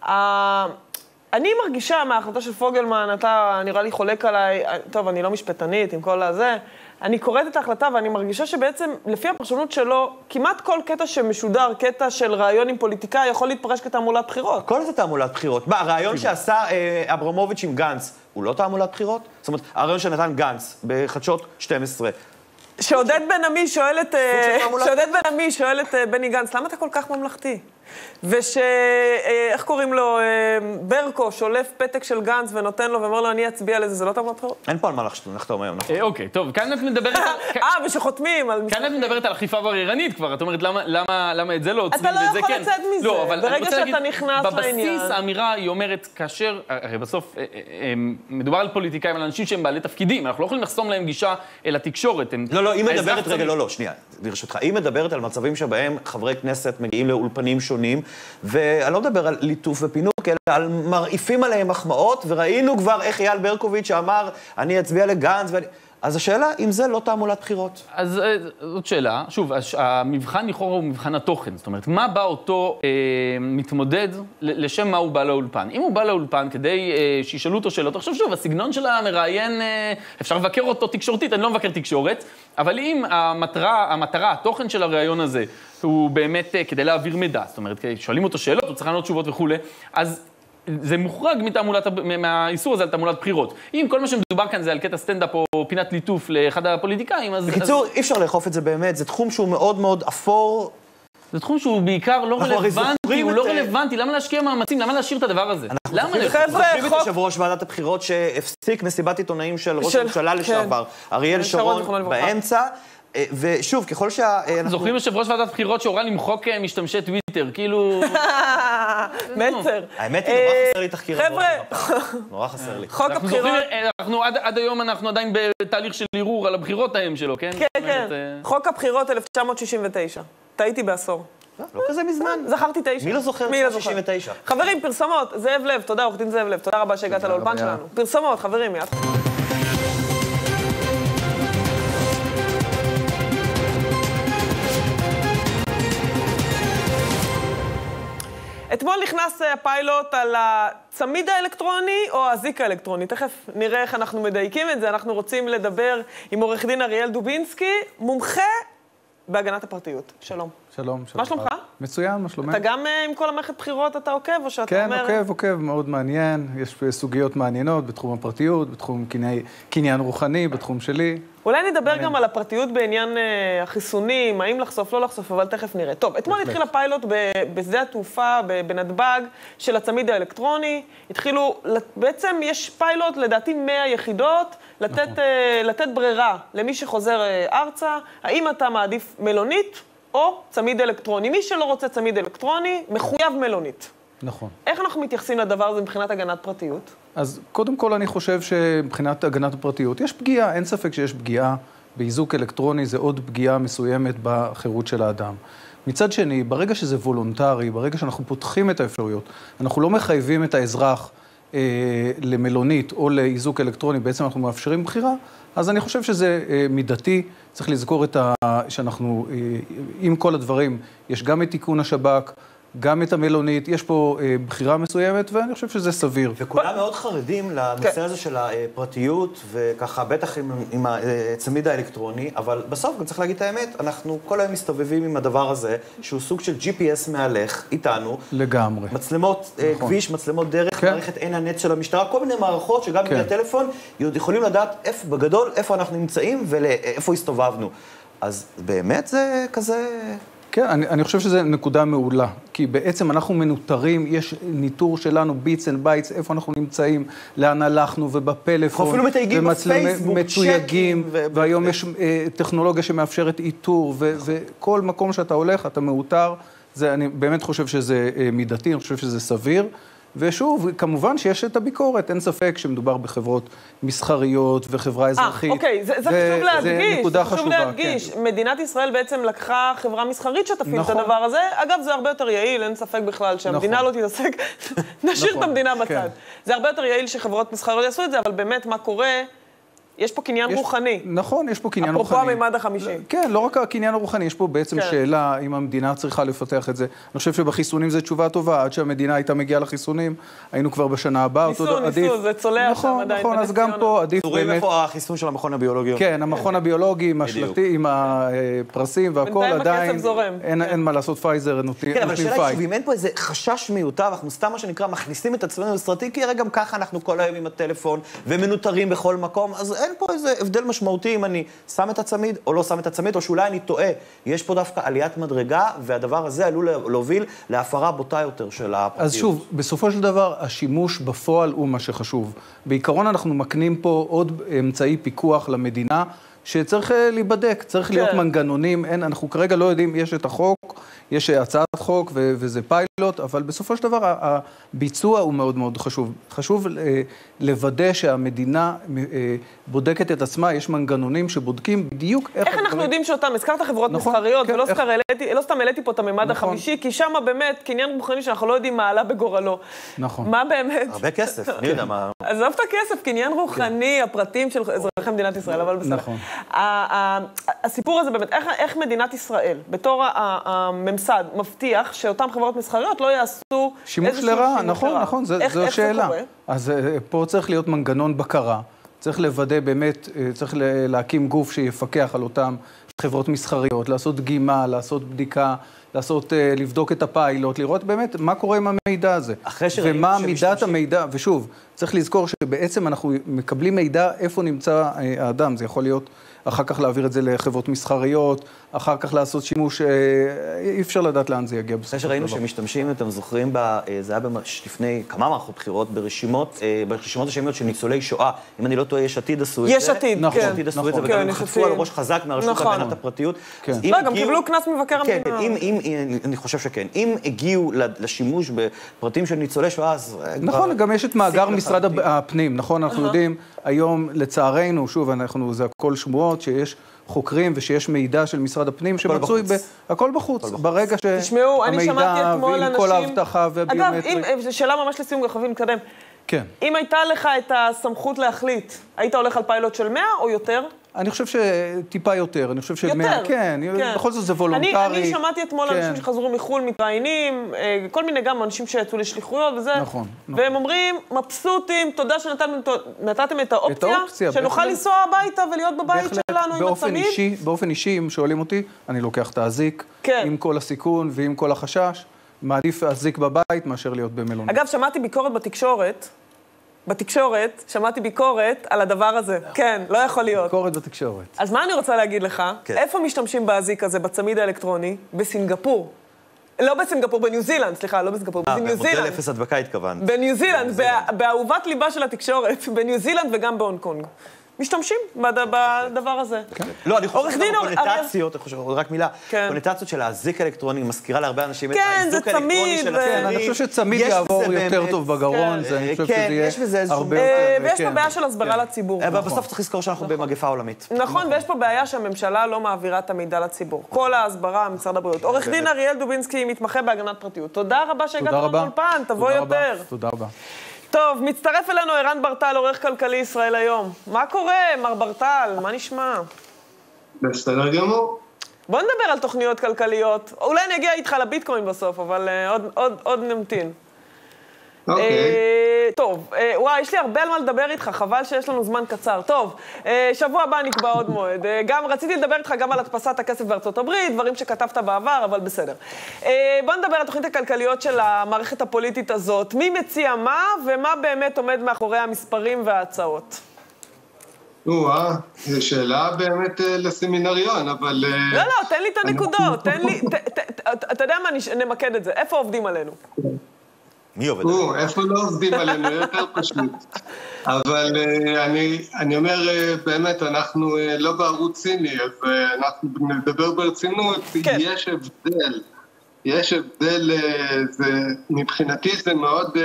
אני מרגישה מההחלטה של פוגלמן, אתה נראה לי חולק עליי, טוב, אני לא משפטנית עם כל הזה, אני קוראת את ההחלטה ואני מרגישה שבעצם, לפי הפרשנות שלו, כמעט כל קטע שמשודר, קטע של רעיון עם פוליטיקאי, יכול להתפרש כתעמולת בחירות. כל זה תעמולת בחירות. מה, הרעיון שעשה אה, אברמוביץ' עם גנץ, הוא לא תעמולת בחירות? זאת אומרת, הרעיון שנתן גנץ בחדשות שתים עשרה. שעודד בן עמי שואל את, שעודד בן עמי שואל את בני גנץ, למה אתה כל כך ממלכתי? וש... איך קוראים לו? ברקו שולף פתק של גנץ ונותן לו ואומר לו, אני אצביע לזה, זה לא תעמולת בחירות? אין פה על מה לחתום היום, נכון? אוקיי, טוב, כאן את מדברת... אה, ושחותמים על... כאן את מדברת על אכיפה בררנית כבר, את אומרת, למה את זה לא עוצרים וזה כן? אתה לא יכול לצאת מזה, ברגע שאתה נכנס לעניין. בבסיס האמירה היא אומרת, כאשר, הרי בסוף מדובר על פוליטיקאים, על אנשים שהם בעלי תפקידים, אנחנו לא יכולים לחסום להם גישה אל התקשורת. לא, לא, היא מדברת, רגע, לא, לא, שנייה, ברשותך, היא מדברת על מצבים שבהם חברי כנסת מגיעים לאולפנים שונים, ואני לא מדבר על ליטוף ופינוק, אלא על מרעיפים עליהם מחמאות, וראינו כבר איך אייל ברקוביץ' שאמר, אני אצביע לגנץ, ואני... אז השאלה, אם זה לא תעמולת בחירות. אז זאת שאלה. שוב, המבחן לכאורה הוא מבחן התוכן. זאת אומרת, מה בא אותו אה, מתמודד, לשם מה הוא בא לאולפן? אם הוא בא לאולפן כדי אה, שישאלו אותו שאלות, עכשיו שוב, הסגנון של המראיין, אה, אפשר לבקר אותו תקשורתית, אני לא מבקר תקשורת, אבל אם המטרה, המטרה, התוכן של הראיון הזה, הוא באמת אה, כדי להעביר מידע, זאת אומרת, שואלים אותו שאלות, הוא צריך לענות תשובות וכו', אז... זה מוחרג מתעמולת, מהאיסור הזה על תעמולת בחירות. אם כל מה שמדובר כאן זה על קטע סטנדאפ או פינת ליטוף לאחד הפוליטיקאים, אז... בקיצור, אז... אי אפשר לאכוף את זה באמת, זה תחום שהוא מאוד מאוד אפור. זה תחום שהוא בעיקר לא רלוונטי, הוא לא רלוונטי, למה להשקיע מאמצים, למה להשאיר את הדבר הזה? אנחנו זוכרים את יושב ראש ועדת הבחירות שהפסיק מסיבת עיתונאים של ראש הממשלה לשעבר, אריאל שרון באמצע, ושוב, ככל שה... זוכרים יושב ראש ועדת בחירות שהורה למחוק משתמשי טוויטר, כאילו... מצר. האמת היא, נורא חסר לי תחקיר הבאות. חבר'ה, נורא חסר לי. חוק הבחירות... אנחנו עד היום אנחנו עדיין בתהליך של ערעור על הבחירות ההם שלו, כן? כן, כן. חוק הבחירות אלף תשע מאות שישים ותשע. טעיתי בעשור. לא כזה מזמן. זכרתי תשע. מי לא זוכר מי לא זוכר? שישים ותשע? חברים, פרסומות. זאב לב, תודה, עורך דין זאב לב. תודה רבה שהגעת לאולפן שלנו. פרסומות, חברים, מיד. אתמול נכנס הפיילוט על הצמיד האלקטרוני או הזיק האלקטרוני. תכף נראה איך אנחנו מדייקים את זה. אנחנו רוצים לדבר עם עורך דין אריאל דובינסקי, מומחה בהגנת הפרטיות. שלום. שלום, שלום. מה שלומך? מצוין, מה שלומך? אתה גם עם כל המערכת בחירות אתה עוקב או שאתה כן, אומר... כן, עוקב, עוקב, מאוד מעניין. יש סוגיות מעניינות בתחום הפרטיות, בתחום קניין, קניין רוחני, בתחום שלי. אולי נדבר גם על הפרטיות בעניין uh, החיסונים, האם לחשוף, לא לחשוף, אבל תכף נראה. טוב, אתמול התחיל הפיילוט בשדה התעופה, בנתב"ג, של הצמיד האלקטרוני. התחילו, בעצם יש פיילוט, לדעתי מאה יחידות, לתת, uh, לתת ברירה למי שחוזר uh, ארצה, האם אתה מעדיף מלונית או צמיד אלקטרוני. מי שלא רוצה צמיד אלקטרוני, מחויב מלונית. נכון. איך אנחנו מתייחסים לדבר הזה מבחינת הגנת פרטיות? אז קודם כל אני חושב שמבחינת הגנת הפרטיות יש פגיעה, אין ספק שיש פגיעה באיזוק אלקטרוני, זה עוד פגיעה מסוימת בחירות של האדם. מצד שני, ברגע שזה וולונטרי, ברגע שאנחנו פותחים את האפשרויות, אנחנו לא מחייבים את האזרח אה, למלונית או לאיזוק אלקטרוני, בעצם אנחנו מאפשרים בחירה, אז אני חושב שזה אה, מידתי, צריך לזכור את ה... שאנחנו, אה, עם כל הדברים, יש גם את תיקון השב"כ, גם את המלונית, יש פה אה, בחירה מסוימת, ואני חושב שזה סביר. וכולם מאוד חרדים לנושא הזה של הפרטיות, וככה בטח עם, עם הצמיד האלקטרוני, אבל בסוף גם צריך להגיד את האמת, אנחנו כל היום מסתובבים עם הדבר הזה, שהוא סוג של ג'י פי אס מהלך איתנו. לגמרי. מצלמות נכון. כביש, מצלמות דרך, כן. מערכת עין הנץ של המשטרה, כל מיני מערכות שגם כן. עם הטלפון יכולים לדעת איפה, בגדול איפה אנחנו נמצאים ולאיפה הסתובבנו. אז באמת זה כזה... כן, אני, אני חושב שזו נקודה מעולה, כי בעצם אנחנו מנוטרים, יש ניטור שלנו, ביטס אנד בייטס, איפה אנחנו נמצאים, לאן הלכנו ובפלאפון, אפילו מתייגים בפייסבוק, מתויגים, ו- והיום ו- יש אה, טכנולוגיה שמאפשרת איתור, ו- וכל מקום שאתה הולך, אתה מאותר, זה, אני באמת חושב שזה אה, מידתי, אני חושב שזה סביר, ושוב, כמובן שיש את הביקורת, אין ספק שמדובר בחברות מסחריות וחברה אזרחית. אה, אוקיי, זה, זה חשוב להדגיש, זה נקודה חשוב חשובה, להדגיש. כן. מדינת ישראל בעצם לקחה חברה מסחרית שתפעיל נכון. את הדבר הזה. אגב, זה הרבה יותר יעיל, אין ספק בכלל שהמדינה נכון. לא תתעסק, נשאיר נכון. את המדינה בצד. כן. זה הרבה יותר יעיל שחברות מסחריות יעשו את זה, אבל באמת מה קורה... יש פה קניין יש, רוחני. נכון, יש פה קניין אפרופו רוחני. אפרופו הממד החמישי. כן, לא רק הקניין הרוחני, יש פה בעצם כן. שאלה אם המדינה צריכה לפתח את זה. אני חושב שבחיסונים זו תשובה טובה, עד שהמדינה הייתה מגיעה לחיסונים, היינו כבר בשנה הבאה. ניסו, ניסו, עדיף... זה צולע נכון, שם עדיין. נכון, אז גם פה עדיף באמת... רואים איפה החיסון של המכון הביולוגי. כן, המכון הביולוגי עם השלטים, עם הפרסים והכל, עדיין אין, אין מה לעשות פייזר, נותנים כן, אבל השאלה היא, אם אין פה איזה חשש מיותר, אנחנו סתם מה שנקרא מכניסים את עצמנו לסטרטגיה, כי הרי גם ככה אנחנו כל היום עם הטלפון ומנותרים בכל מקום, אז אין פה איזה הבדל משמעותי אם אני שם את הצמיד או לא שם את הצמיד, או שאולי אני טועה. יש פה דווקא עליית מדרגה, והדבר הזה עלול להוביל להפרה בוטה יותר של הפרטיות. אז שוב, בסופו של דבר, השימוש בפועל הוא מה שחשוב. בעיקרון אנחנו מקנים פה עוד אמצעי פיקוח למדינה, שצריך להיבדק, צריך להיות מנגנונים, אין, אנחנו כרגע לא יודעים, יש את החוק, יש הצעת חוק ו- וזה פיילוט, אבל בסופו של דבר הביצוע הוא מאוד מאוד חשוב. חשוב לוודא שהמדינה בודקת את עצמה, יש מנגנונים שבודקים בדיוק איך... איך אנחנו יודעים שאותם, הזכרת חברות מסחריות, ולא סתם העליתי פה את הממד החמישי, כי שם באמת קניין רוחני שאנחנו לא יודעים מה עלה בגורלו. נכון. מה באמת? הרבה כסף, אני יודע מה... עזוב את הכסף, קניין רוחני, הפרטים של אזרחי מדינת ישראל, אבל בסדר. נכון. הסיפור הזה באמת, איך מדינת ישראל, בתור הממסד, מבטיח שאותם חברות מסחריות לא יעשו שימוש לרעה, נכון, נכון, זו השאלה. אז פה צריך להיות מנגנון בקרה, צריך לוודא באמת, צריך להקים גוף שיפקח על אותם חברות מסחריות, לעשות דגימה, לעשות בדיקה, לעשות, לבדוק את הפיילוט, לראות באמת מה קורה עם המידע הזה. ומה מידת המידע, ושוב, צריך לזכור שבעצם אנחנו מקבלים מידע איפה נמצא האדם, זה יכול להיות אחר כך להעביר את זה לחברות מסחריות, אחר כך לעשות שימוש, אי אפשר לדעת לאן זה יגיע. אחרי שראינו שמשתמשים, אתם זוכרים, זה היה לפני כמה מערכות בחירות, ברשימות, ברשימות השמיות של ניצולי שואה. אם אני לא טועה, יש עתיד עשו את זה. יש עתיד, כן. יש עתיד עשו את זה, וגם הם חטפו על ראש חזק מהרשות להגנת הפרטיות. לא, גם קיבלו כנס מבקר המדינה. אני חושב שכן. אם הגיעו לשימוש בפרטים של ניצולי שואה, אז... נכון, גם יש את מאגר משרד הפנים, נכון? אנחנו יודעים, היום, לצערנו, שוב, אנחנו, זה הכל שמועות, שיש חוקרים ושיש מידע של משרד הפנים שמצוי ב... הכל בחוץ. ברגע שהמידע ועם כל ההבטחה והביומטרית... אגב, זו שאלה ממש לסיום, גחבים, נתקדם. כן. אם הייתה לך את הסמכות להחליט, היית הולך על פיילוט של מאה או יותר? אני חושב שטיפה יותר, אני חושב שמאה, כן, בכל זאת זה וולונטרי. אני שמעתי אתמול אנשים שחזרו מחול, מתראיינים, כל מיני גם אנשים שיצאו לשליחויות וזה, והם אומרים, מבסוטים, תודה שנתתם את האופציה, שנוכל לנסוע הביתה ולהיות בבית שלנו עם הצמיד. באופן אישי, אם שואלים אותי, אני לוקח את האזיק, עם כל הסיכון ועם כל החשש, מעדיף להזיק בבית מאשר להיות במלון. אגב, שמעתי ביקורת בתקשורת, בתקשורת, שמעתי ביקורת על הדבר הזה. כן, לא יכול להיות. ביקורת בתקשורת. אז מה אני רוצה להגיד לך? איפה משתמשים באזיק הזה, בצמיד האלקטרוני? בסינגפור. לא בסינגפור, בניו זילנד, סליחה, לא בסינגפור, בניו זילנד. מודל אפס הדבקה התכוונת. בניו זילנד, באהובת ליבה של התקשורת, בניו זילנד וגם בהונג קונג. משתמשים בדבר הזה. לא, אני חושב קונוטציות, רק מילה, קונוטציות של האזיק האלקטרוני, מזכירה להרבה אנשים את האזיק האלקטרוני של הצמיד. אני חושב שצמיד יעבור יותר טוב בגרון, אני חושב שזה יהיה הרבה יותר... ויש פה בעיה של הסברה לציבור. אבל בסוף צריך לזכור שאנחנו במגפה עולמית. נכון, ויש פה בעיה שהממשלה לא מעבירה את המידע לציבור. כל ההסברה, משרד הבריאות. עורך דין אריאל דובינסקי, מתמחה בהגנת פרטיות. תודה רבה שהגעת לנו לאולפן, תבוא יותר. תודה רבה. טוב, מצטרף אלינו ערן ברטל, עורך כלכלי ישראל היום. מה קורה, מר ברטל? מה נשמע? בסדר גמור. בוא נדבר על תוכניות כלכליות. אולי אני אגיע איתך לביטקוין בסוף, אבל uh, עוד, עוד, עוד נמתין. אוקיי. Okay. Uh, טוב, uh, וואי, יש לי הרבה על מה לדבר איתך, חבל שיש לנו זמן קצר. טוב, uh, שבוע הבא נקבע עוד מועד. Uh, גם רציתי לדבר איתך גם על הדפסת הכסף בארצות הברית, דברים שכתבת בעבר, אבל בסדר. Uh, בוא נדבר על התוכנית הכלכליות של המערכת הפוליטית הזאת. מי מציע מה, ומה באמת עומד מאחורי המספרים וההצעות? וואה, זו שאלה באמת לסמינריון, אבל... לא, לא, תן לי את הנקודות, תן לי... אתה יודע מה, נמקד את זה. איפה עובדים עלינו? מי עובד עלינו? איפה לא עובדים עלינו, יותר פשוט. אבל אני, אני אומר, באמת, אנחנו לא בערוץ ציני, אז אנחנו נדבר ברצינות, יש הבדל. יש הבדל, מבחינתי זה מאוד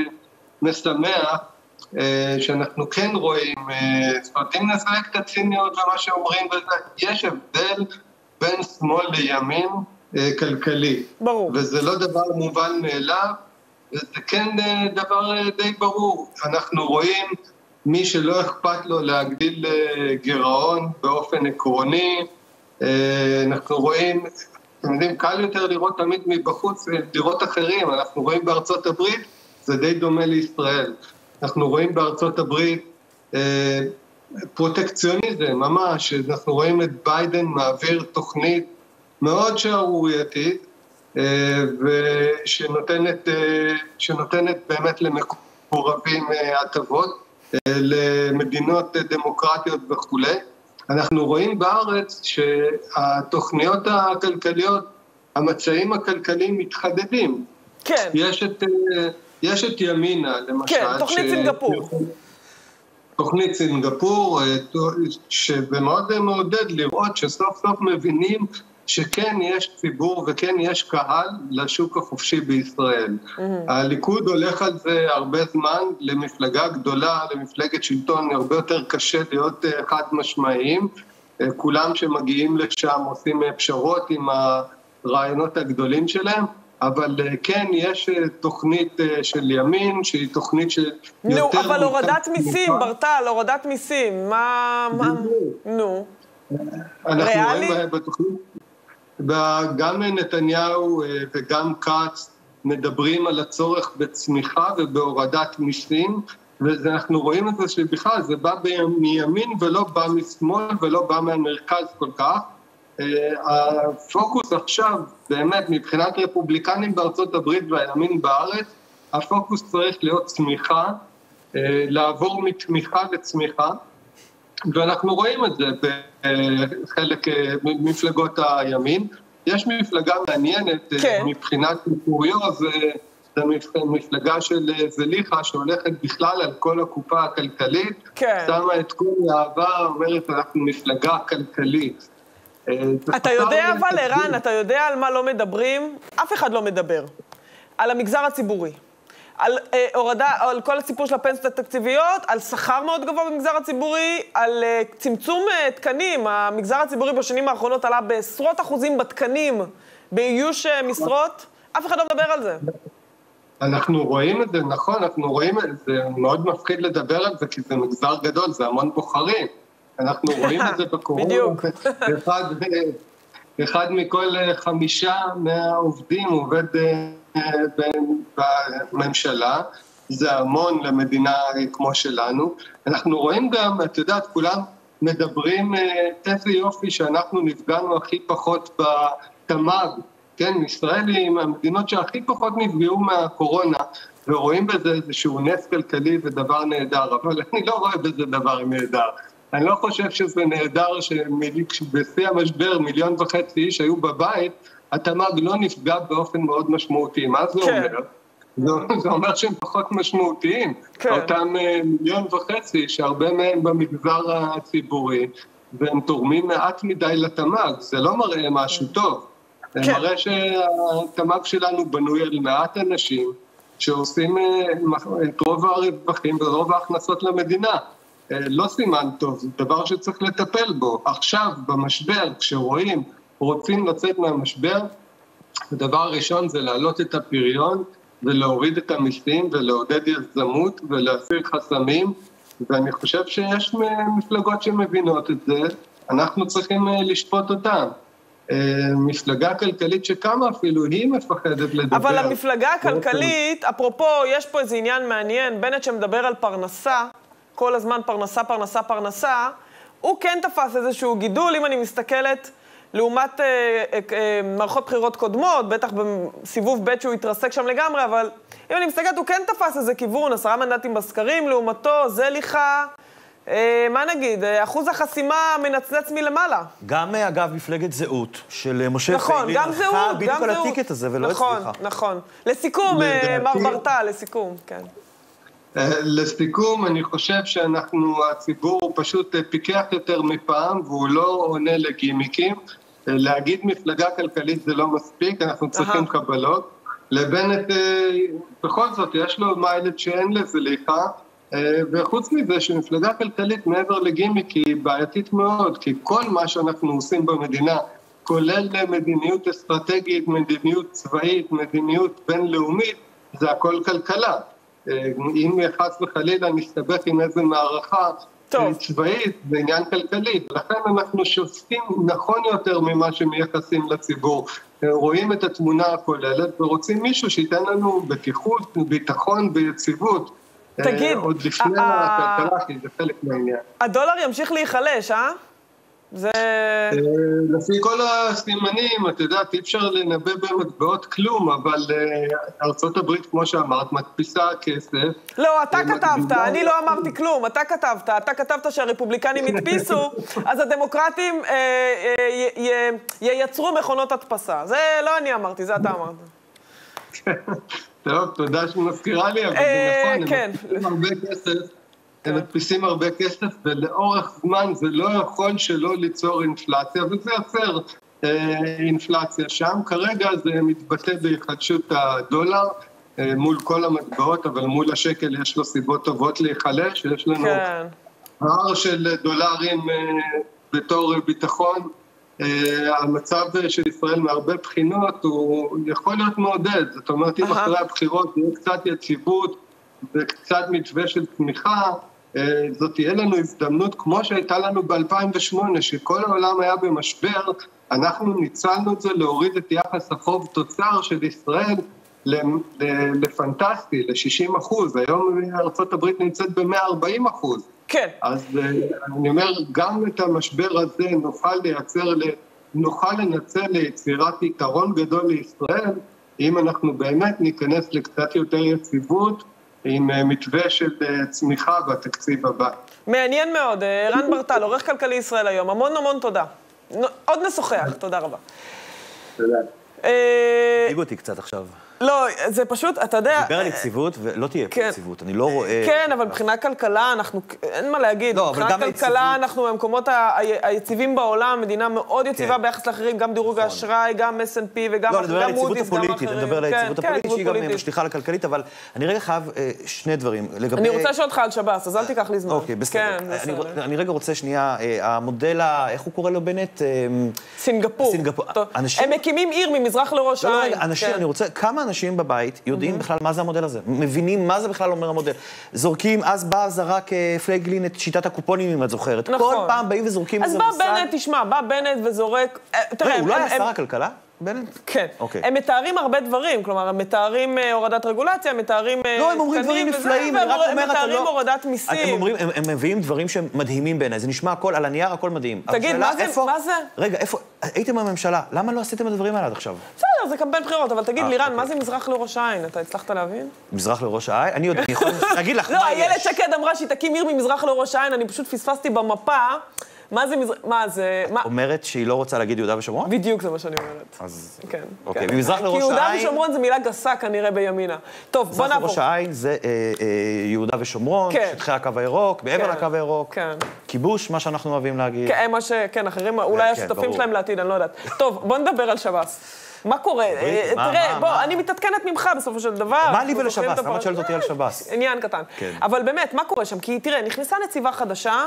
משמח, שאנחנו כן רואים, זאת אומרת, אם נזרק את הציניות ומה שאומרים בזה, יש הבדל בין שמאל לימין כלכלי. ברור. וזה לא דבר מובן מאליו, זה כן דבר די ברור. אנחנו רואים מי שלא אכפת לו להגדיל גירעון באופן עקרוני. אנחנו רואים, אתם יודעים, קל יותר לראות תמיד מבחוץ, לראות אחרים. אנחנו רואים בארצות הברית, זה די דומה לישראל. אנחנו רואים בארצות הברית פרוטקציוניזם, ממש. אנחנו רואים את ביידן מעביר תוכנית מאוד שערורייתית, ושנותנת שנותנת באמת למקורבים הטבות, למדינות דמוקרטיות וכו'. אנחנו רואים בארץ שהתוכניות הכלכליות, המצעים הכלכליים מתחדדים. כן. יש את, יש את ימינה, למשל. כן, תוכנית ש... סינגפור. תוכנית סינגפור, שמאוד מעודד לראות שסוף סוף מבינים שכן יש ציבור וכן יש קהל לשוק החופשי בישראל. Mm-hmm. הליכוד הולך על זה הרבה זמן, למפלגה גדולה, למפלגת שלטון, הרבה יותר קשה להיות חד משמעיים. כולם שמגיעים לשם עושים פשרות עם הרעיונות הגדולים שלהם, אבל כן יש תוכנית של ימין, שהיא תוכנית שיותר... נו, אבל הורדת מיסים, ברטל, הורדת מיסים, מה... נו. אנחנו רואים בתוכנית... וגם נתניהו וגם קאץ מדברים על הצורך בצמיחה ובהורדת מיסים, ואנחנו רואים את זה שבכלל זה בא מימין ולא בא משמאל ולא בא מהמרכז כל כך. הפוקוס עכשיו, באמת, מבחינת רפובליקנים בארצות הברית והימין בארץ, הפוקוס צריך להיות צמיחה, לעבור מתמיכה לצמיחה, ואנחנו רואים את זה בחלק מפלגות הימין. יש מפלגה מעניינת, כן. מבחינת קוריוז, זו מפלגה של זליכה שהולכת בכלל על כל הקופה הכלכלית, כן. שמה את כל העבר, אומרת אנחנו מפלגה כלכלית. אתה יודע אבל, ערן, אתה יודע על מה לא מדברים? אף אחד לא מדבר. על המגזר הציבורי. על אה, הורדה, על כל הסיפור של הפנסיות התקציביות, על שכר מאוד גבוה במגזר הציבורי, על אה, צמצום אה, תקנים. המגזר הציבורי בשנים האחרונות עלה בעשרות אחוזים בתקנים, באיוש אה, משרות. אף אחד לא מדבר על זה. אנחנו רואים את זה, נכון, אנחנו רואים את זה, מאוד מפחיד לדבר על זה, כי זה מגזר גדול, זה המון בוחרים. אנחנו רואים את זה בקורונה. בדיוק. אחד, אחד מכל חמישה מהעובדים עובד בממשלה, זה המון למדינה כמו שלנו. אנחנו רואים גם, את יודעת, כולם מדברים איזה יופי שאנחנו נפגענו הכי פחות בתמ"ג, כן, ישראל היא מהמדינות שהכי פחות נפגעו מהקורונה, ורואים בזה איזשהו נס כלכלי ודבר נהדר, אבל אני לא רואה בזה דבר נהדר. אני לא חושב שזה נהדר שבשיא המשבר מיליון וחצי איש היו בבית, התמ"ג לא נפגע באופן מאוד משמעותי. מה זה כן. אומר? זה אומר שהם פחות משמעותיים. כן. אותם מיליון וחצי שהרבה מהם במגזר הציבורי, והם תורמים מעט מדי לתמ"ג. זה לא מראה משהו טוב. כן. זה מראה שהתמ"ג שלנו בנוי על מעט אנשים שעושים את רוב הרווחים ורוב ההכנסות למדינה. לא סימן טוב, זה דבר שצריך לטפל בו. עכשיו, במשבר, כשרואים, רוצים לצאת מהמשבר, הדבר הראשון זה להעלות את הפריון ולהוריד את המיסים ולעודד יזמות ולהסיר חסמים, ואני חושב שיש מפלגות שמבינות את זה, אנחנו צריכים לשפוט אותן. מפלגה כלכלית שקמה אפילו, היא מפחדת לדבר. אבל המפלגה הכלכלית, אפרופו, יש פה איזה עניין מעניין, בנט שמדבר על פרנסה, כל הזמן פרנסה, פרנסה, פרנסה, הוא כן תפס איזשהו גידול, אם אני מסתכלת, לעומת אה, אה, מערכות בחירות קודמות, בטח בסיבוב ב' שהוא התרסק שם לגמרי, אבל אם אני מסתכלת, הוא כן תפס איזה כיוון, עשרה מנדטים בסקרים, לעומתו, זליכה, אה, מה נגיד, אחוז החסימה מנצנץ מלמעלה. גם, אגב, מפלגת זהות של משה נכון, פייגלין, גם זהות, גם זהות. בדיוק על הטיקט הזה ולא נכון, הצליחה. נכון, נכון. לסיכום, מר ברטל, לסיכום, כן. לסיכום, אני חושב שאנחנו, הציבור פשוט פיקח יותר מפעם, והוא לא עונה לגימיקים. להגיד מפלגה כלכלית זה לא מספיק, אנחנו צריכים קבלות. לבנט, בכל זאת, יש לו מיילד שאין לזליכה, וחוץ מזה שמפלגה כלכלית מעבר לגימיק היא בעייתית מאוד, כי כל מה שאנחנו עושים במדינה, כולל מדיניות אסטרטגית, מדיניות צבאית, מדיניות בינלאומית, זה הכל כלכלה. אם חס וחלילה נסתבך עם איזה מערכה צבאית, זה עניין כלכלי, ולכן אנחנו שופטים נכון יותר ממה שמייחסים לציבור. רואים את התמונה הכוללת ורוצים מישהו שייתן לנו בטיחות, ביטחון ויציבות. תגיד, עוד לפני הכלכלה, כי זה חלק מהעניין. הדולר ימשיך להיחלש, אה? זה... לפי כל הסימנים, את יודעת, אי אפשר לנבא במטבעות כלום, אבל ארצות הברית, כמו שאמרת, מדפיסה כסף. לא, אתה כתבת, אני לא אמרתי כלום, אתה כתבת, אתה כתבת שהרפובליקנים הדפיסו, אז הדמוקרטים ייצרו מכונות הדפסה. זה לא אני אמרתי, זה אתה אמרת. טוב, תודה שמזכירה לי, אבל זה נכון, הם מדפיסים הרבה כסף. הם מדפיסים הרבה כסף, ולאורך זמן זה לא יכול שלא ליצור אינפלציה, וזה יוצר אינפלציה שם. כרגע זה מתבטא בהיחדשות הדולר מול כל המטבעות, אבל מול השקל יש לו סיבות טובות להיחלש, יש לנו הר של דולרים בתור ביטחון. המצב של ישראל מהרבה בחינות הוא יכול להיות מעודד, זאת אומרת, אם אחרי הבחירות יהיה קצת יציבות וקצת מתווה של תמיכה, זאת תהיה לנו הזדמנות כמו שהייתה לנו ב-אלפיים ושמונה, שכל העולם היה במשבר, אנחנו ניצלנו את זה להוריד את יחס החוב תוצר של ישראל לפנטסטי, ל-שישים אחוז, היום ארצות הברית נמצאת ב-מאה וארבעים אחוז. כן. אז אני אומר, גם את המשבר הזה נוכל לייצר, נוכל לנצל ליצירת יתרון גדול לישראל, אם אנחנו באמת ניכנס לקצת יותר יציבות, עם מתווה של צמיחה בתקציב הבא. מעניין מאוד. רן ברטל, עורך כלכלי ישראל היום. המון המון תודה. עוד נשוחח. תודה רבה. תודה. תיגעו אותי קצת עכשיו. לא, זה פשוט, אתה יודע... דיבר על יציבות, ולא תהיה פה יציבות, אני לא רואה... כן, אבל מבחינה כלכלה, אנחנו... אין מה להגיד. מבחינה כלכלה, אנחנו מהמקומות היציבים בעולם, מדינה מאוד יציבה ביחס לאחרים, גם דירוג האשראי, גם אס אנד פי וגם מודי'ס, גם אחרים. לא, אני מדבר על היציבות הפוליטית, שהיא גם משליחה לכלכלית, אבל אני רגע חייב שני דברים. אני רוצה לשאול אותך על שב"ס, אז אל תיקח לי זמן. אוקיי, בסדר. אני רגע רוצה שנייה, המודל, איך הוא קורא לו בנט? סינגפור. הם מקימים עיר ממזרח לראש העין. אני רוצה, כמה אנשים בבית יודעים בכלל מה זה המודל הזה, מבינים מה זה בכלל אומר המודל. זורקים, אז בא זרק פלייגלין את שיטת הקופונים, אם את זוכרת. כל פעם באים וזורקים איזה מושג. אז בא בנט, תשמע, בא בנט וזורק... הוא לא היה שר הכלכלה? בנט? כן. הם מתארים הרבה דברים, כלומר, הם מתארים הורדת רגולציה, הם מתארים... לא, הם אומרים דברים נפלאים, אני רק אומר, אתה לא... הם מתארים הורדת מיסים. הם אומרים, הם מביאים דברים שהם מדהימים בעיניי, זה נשמע הכל, על הנייר הכל מדהים. תגיד, מה זה? רגע, איפה, הייתם בממשלה, למה לא עשיתם את הדברים האלה עד עכשיו? בסדר, זה קמפיין בחירות, אבל תגיד, לירן, מה זה מזרח לראש העין? אתה הצלחת להבין? מזרח לראש העין? אני יודע, אני יכול להגיד לך מה יש. לא, איילת שקד אמרה שהיא תקים עיר ממזרח לראש העין, אני פשוט פספסתי במפה. מה זה מזרח... מה זה... אומרת שהיא לא רוצה להגיד יהודה ושומרון? בדיוק זה מה שאני אומרת. אז... כן. אוקיי, ממזרח לראש העין... כי יהודה ושומרון זה מילה גסה כנראה בימינה. טוב, בוא נעבור. מזרח לראש העין זה יהודה ושומרון, שטחי הקו הירוק, בעבר לקו הירוק. כיבוש, מה שאנחנו אוהבים להגיד. כן, מה ש... כן, אחרים, אולי השותפים שלהם לעתיד, אני לא יודעת. טוב, בוא נדבר על שב"ס. מה קורה? תראה, בוא, אני מתעדכנת ממך בסופו של דבר. מה לי ולשב"ס? למה את שואלת אותי על שב"ס? עניין קטן. אבל באמת, מה קורה שם? כי תראה, נכנסה נציבה חדשה,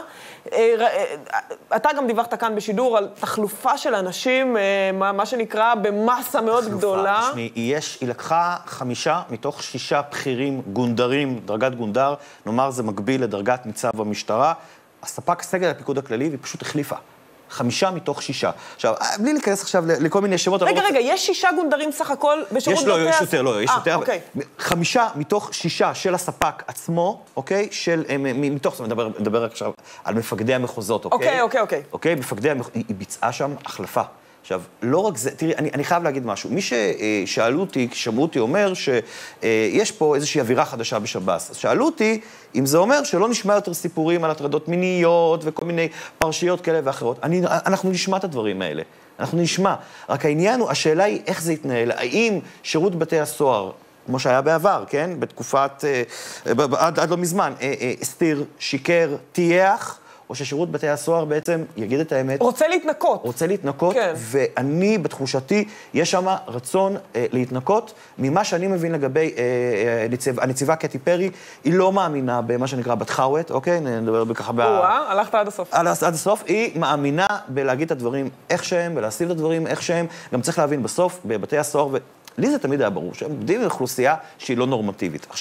אתה גם דיווחת כאן בשידור על תחלופה של אנשים, מה שנקרא, במסה מאוד גדולה. תחלופה, תשמעי, היא לקחה חמישה מתוך שישה בכירים גונדרים, דרגת גונדר, נאמר זה מקביל לדרגת ניצב במשטרה, הספק סגל הפיקוד הכללי, והיא פשוט החליפה. חמישה מתוך שישה. עכשיו, בלי להיכנס עכשיו לכל מיני שמות... רגע, רגע, יש שישה גונדרים סך הכל בשירות בתי... יש, לא, יש יותר, לא, יש יותר. חמישה מתוך שישה של הספק עצמו, אוקיי? של, מתוך, זאת אומרת, נדבר עכשיו על מפקדי המחוזות, אוקיי? אוקיי, אוקיי, אוקיי. אוקיי, מפקדי המחוזות, היא ביצעה שם החלפה. עכשיו, לא רק זה, תראי, אני, אני חייב להגיד משהו. מי ששאלו אותי, שמעו אותי, אומר שיש פה איזושהי אווירה חדשה בשב"ס. אז שאלו אותי אם זה אומר שלא נשמע יותר סיפורים על הטרדות מיניות וכל מיני פרשיות כאלה ואחרות. אני, אנחנו נשמע את הדברים האלה. אנחנו נשמע. רק העניין הוא, השאלה היא איך זה יתנהל. האם שירות בתי הסוהר, כמו שהיה בעבר, כן? בתקופת, עד, עד לא מזמן, הסתיר, שיקר, תייח, או ששירות בתי הסוהר בעצם יגיד את האמת. רוצה להתנקות. רוצה להתנקות, כן. ואני, בתחושתי, יש שם רצון אה, להתנקות. ממה שאני מבין לגבי אה, אה, נציב, הנציבה קטי פרי, היא לא מאמינה במה שנקרא בת חוות, אוקיי? נדבר בככה... או-אה, הלכת עד הסוף. עד, עד הסוף. היא מאמינה בלהגיד את הדברים איך שהם, ולהסיב את הדברים איך שהם. גם צריך להבין בסוף, בבתי הסוהר, ולי זה תמיד היה ברור, שהם עובדים עם אוכלוסייה שהיא לא נורמטיבית. עכשיו,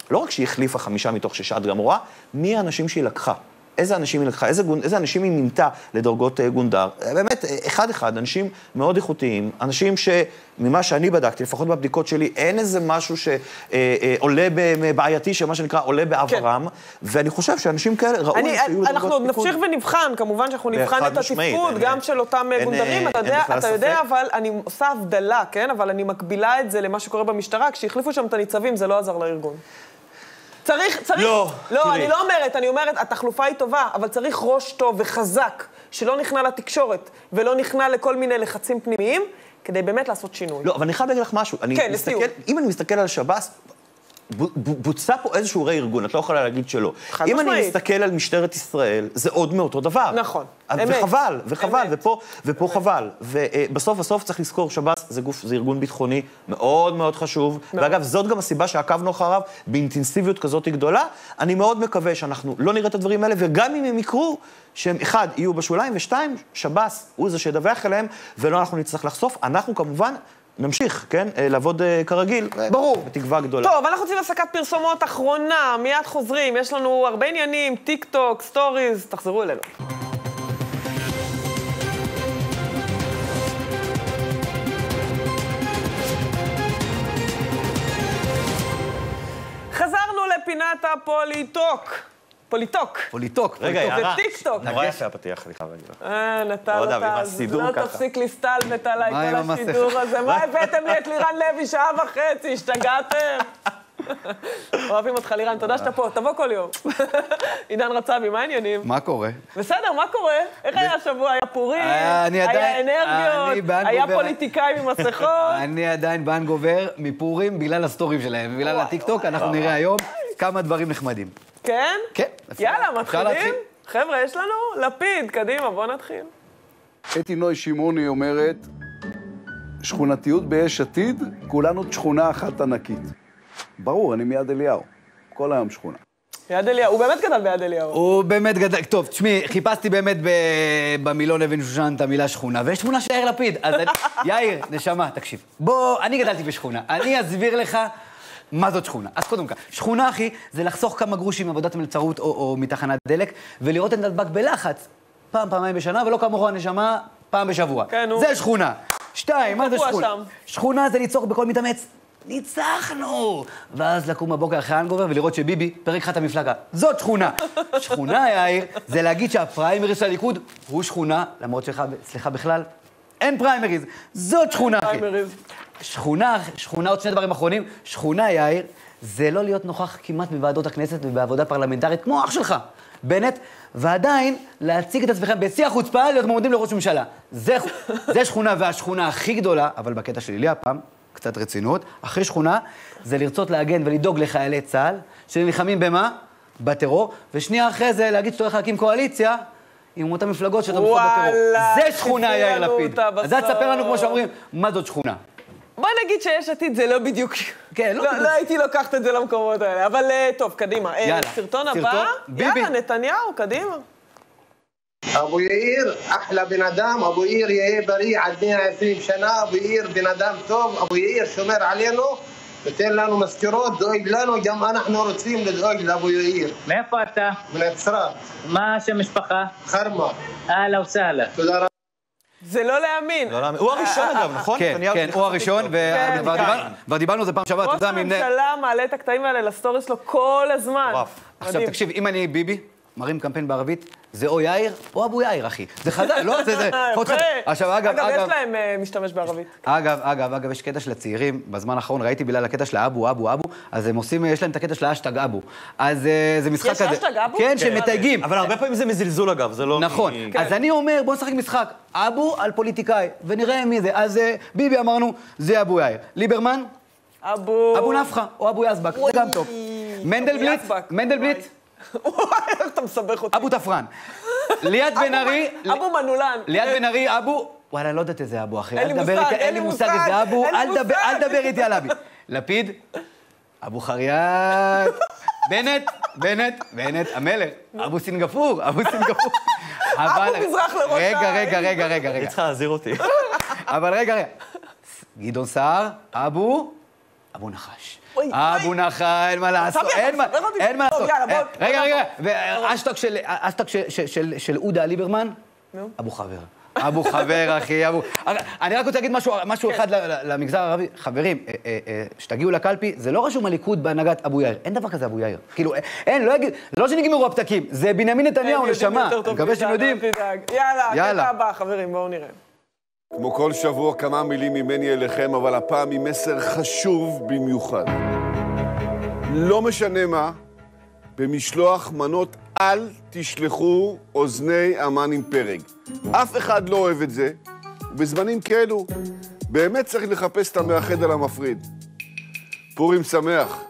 לא רק שהיא החליפה חמישה מתוך ששת גם רואה, מי האנשים שהיא לקחה? איזה אנשים היא לקחה, איזה, איזה אנשים היא מינתה לדרגות גונדר. באמת, אחד-אחד, אנשים מאוד איכותיים, אנשים שממה שאני בדקתי, לפחות בבדיקות שלי, אין איזה משהו שעולה בעייתי, שמה שנקרא עולה בעברם, כן. ואני חושב שאנשים כאלה ראו אני, שיהיו לדרגות אנחנו נמשיך ונבחן, כמובן שאנחנו נבחן את התפקוד, גם אין, של אותם אין, גונדרים, אין, אתה, אין, יודע, אין אתה יודע, אבל אני עושה הבדלה, כן? אבל אני מקבילה את זה למה שקורה במשטרה, כשהחליפו שם את הניצבים, זה לא עזר לארגון. צריך, צריך... לא, לא, תראי. אני לא אומרת, אני אומרת, התחלופה היא טובה, אבל צריך ראש טוב וחזק, שלא נכנע לתקשורת, ולא נכנע לכל מיני לחצים פנימיים, כדי באמת לעשות שינוי. לא, אבל אני חייב להגיד לך משהו. כן, לסיום. אם אני מסתכל על שב"ס, בוצע פה איזשהו רי-ארגון, את לא יכולה להגיד שלא. אם אני מסתכל על משטרת ישראל, זה עוד מאותו דבר. נכון, אמת. וחבל, וחבל, ופה, ופה חבל. ובסוף, בסוף צריך לזכור, שב"ס זה גוף, זה ארגון ביטחוני מאוד מאוד חשוב, ואגב, זאת גם הסיבה שעקבנו אחריו באינטנסיביות כזאת גדולה. אני מאוד מקווה שאנחנו לא נראה את הדברים האלה, וגם אם הם יקרו, שהם אחד, יהיו בשוליים, ושתיים, שב"ס הוא זה שידווח אליהם, ולא אנחנו נצטרך לחשוף. אנחנו כמובן נמשיך, כן? לעבוד כרגיל. ברור. בתקווה גדולה. טוב, אנחנו רוצים הפסקת פרסומות אחרונה, מיד חוזרים, יש לנו הרבה עניינים, טיק טוק, סטוריז, תחזרו אלינו. חזרנו לפינת הפוליטוק. פוליטוק. פוליטוק. רגע, יערה. זה טיק טוק. נורא יפה הפתיח, אני חייב להגיד לך. אה, נטל אותה. לא תפסיק להסתלבט עליי כל השידור הזה. מה הבאתם לי את לירן לוי שעה וחצי? השתגעתם? אוהבים אותך, לירן, תודה שאתה פה. תבוא כל יום. עידן רצבי, מה העניינים? מה קורה? בסדר, מה קורה? איך היה השבוע? היה פורים? היה אנרגיות? היה פוליטיקאים עם מסכות? אני עדיין באנגובר מפורים בגלל הסטורים שלהם. בגלל הטיקטוק, אנחנו נראה היום כמה דברים נחמדים. כן? כן. יאללה, מתחילים? חבר'ה, יש לנו לפיד, קדימה, בוא נתחיל. אתי נוי שמעוני אומרת, שכונתיות ביש עתיד, כולנו שכונה אחת ענקית. ברור, אני מיד אליהו. כל היום שכונה. יד אליהו, הוא באמת גדל ביד אליהו. הוא באמת גדל, טוב, תשמעי, חיפשתי באמת במילון אבן שושן את המילה שכונה, ויש תמונה של יאיר לפיד, אז יאיר, נשמה, תקשיב. בוא, אני גדלתי בשכונה, אני אסביר לך מה זאת שכונה. אז קודם כל, שכונה, אחי, זה לחסוך כמה גרושים מעבודת מלצרות או, או מתחנת דלק, ולראות את נדבק בלחץ, פעם, פעמיים בשנה, ולא כמוך נשמה, פעם בשבוע. כן, זה שכונה. שתיים, מה זה שכונה? שם. שכונה זה לצעוק בכל מתאמץ. ניצחנו! ואז לקום בבוקר אחרי האנגובר ולראות שביבי פרק לך את המפלגה. זאת שכונה. שכונה, יאיר, זה להגיד שהפריימריז של הליכוד הוא שכונה, למרות שלך, סליחה בכלל, אין פריימריז. זאת שכונה, אחי. שכונה, שכונה, עוד שני דברים אחרונים, שכונה, יאיר, זה לא להיות נוכח כמעט בוועדות הכנסת ובעבודה פרלמנטרית, כמו אח שלך, בנט, ועדיין להציג את עצמכם בשיא החוצפה להיות מועמדים לראש ממשלה. זה, זה שכונה, והשכונה הכי גדולה, אבל בקטע שלי, לי הפעם, קצת רצינות, אחרי שכונה, זה לרצות להגן ולדאוג לחיילי צה"ל, שנלחמים במה? בטרור, ושנייה אחרי זה להגיד שאתה הולך להקים קואליציה, עם אותה מפלגות שתומכות בטרור. זה שכונה, יאיר לפיד. אז זה תספר לנו, כמו שאומרים, מה זאת שכונה. בוא נגיד שיש עתיד, זה לא בדיוק... כן, לא בדיוק. לא הייתי לוקחת את זה למקומות האלה, אבל טוב, קדימה. סרטון הבא, יאללה, נתניהו, קדימה. אבו יאיר, אחלה בן אדם, אבו יאיר יהיה בריא עד מאה ועשרים שנה, אבו יאיר בן אדם טוב, אבו יאיר שומר עלינו, נותן לנו מזכירות, דואג לנו, גם אנחנו רוצים לדאוג לאבו יאיר. מאיפה אתה? מנצרת. מה השם משפחה? חרמה. אהלה וסהלה. תודה רבה. זה לא להאמין. הוא הראשון אגב, נכון? כן, כן, הוא הראשון, וכבר דיברנו על זה פעם שעברה, ראש הממשלה מעלה את הקטעים האלה לסטוריס שלו כל הזמן. עכשיו תקשיב, אם אני ביבי, מרים קמפיין בערבית, זה או יאיר או אבו יאיר, אחי. זה חדש, לא? זה, זה... עכשיו, אגב, אגב... אגב, יש להם משתמש בערבית. אגב, אגב, אגב, יש קטע של הצעירים, בזמן האחרון ראיתי בגלל הקטע של האבו, אבו, אבו, אז הם עושים, יש להם את הקטע של האשטג אבו. אז זה משחק כזה. יש האשטג אבו? כן, שהם מתייגים. אבל הרבה פעמים זה מזלזול, אגב, זה לא... נכון. אז אני אומר, בוא נשחק משחק. אבו על פוליטיקאי, ונראה מי זה. אז ביבי אמרנו, זה אבו יאיר. ליברמן? אבו... אבו נפחה, או אבו יזבק, זה גם טוב. מנדלבליט? מנדלבליט? איך אתה מסבך אותי? אבו תפרן. ליד בן ארי... אבו מנולן. ליד בן ארי, אבו... וואלה, לא יודעת איזה אבו, אחי. אין לי מושג, אין לי מושג. איזה אבו, אל דבר איתי על אבי. לפיד? אבו חריית. בנט, בנט, בנט, המלך. אבו סינגפור, אבו סינגפור. אבו מזרח לראש העין. רגע, רגע, רגע, רגע, רגע. היא צריכה להזהיר אותי. אבל רגע, רגע. גדעון סער, אבו... אבו נחש. אבו נחש, אין מה לעשות, אין מה לעשות. רגע, רגע, והאשטג של אודה ליברמן, אבו חבר. אבו חבר, אחי, אבו... אני רק רוצה להגיד משהו אחד למגזר הערבי. חברים, שתגיעו לקלפי, זה לא רשום הליכוד בהנהגת אבו יאיר. אין דבר כזה אבו יאיר. כאילו, אין, לא יגיד, זה לא שנגמרו הפתקים, זה בנימין נתניהו, נשמה. אני מקווה שאתם יודעים. יאללה, קטע הבא, חברים, בואו נראה. כמו כל שבוע כמה מילים ממני אליכם, אבל הפעם עם מסר חשוב במיוחד. לא משנה מה, במשלוח מנות אל תשלחו אוזני אמן עם פרק. אף אחד לא אוהב את זה, ובזמנים כאלו באמת צריך לחפש את המאחד על המפריד. פורים שמח.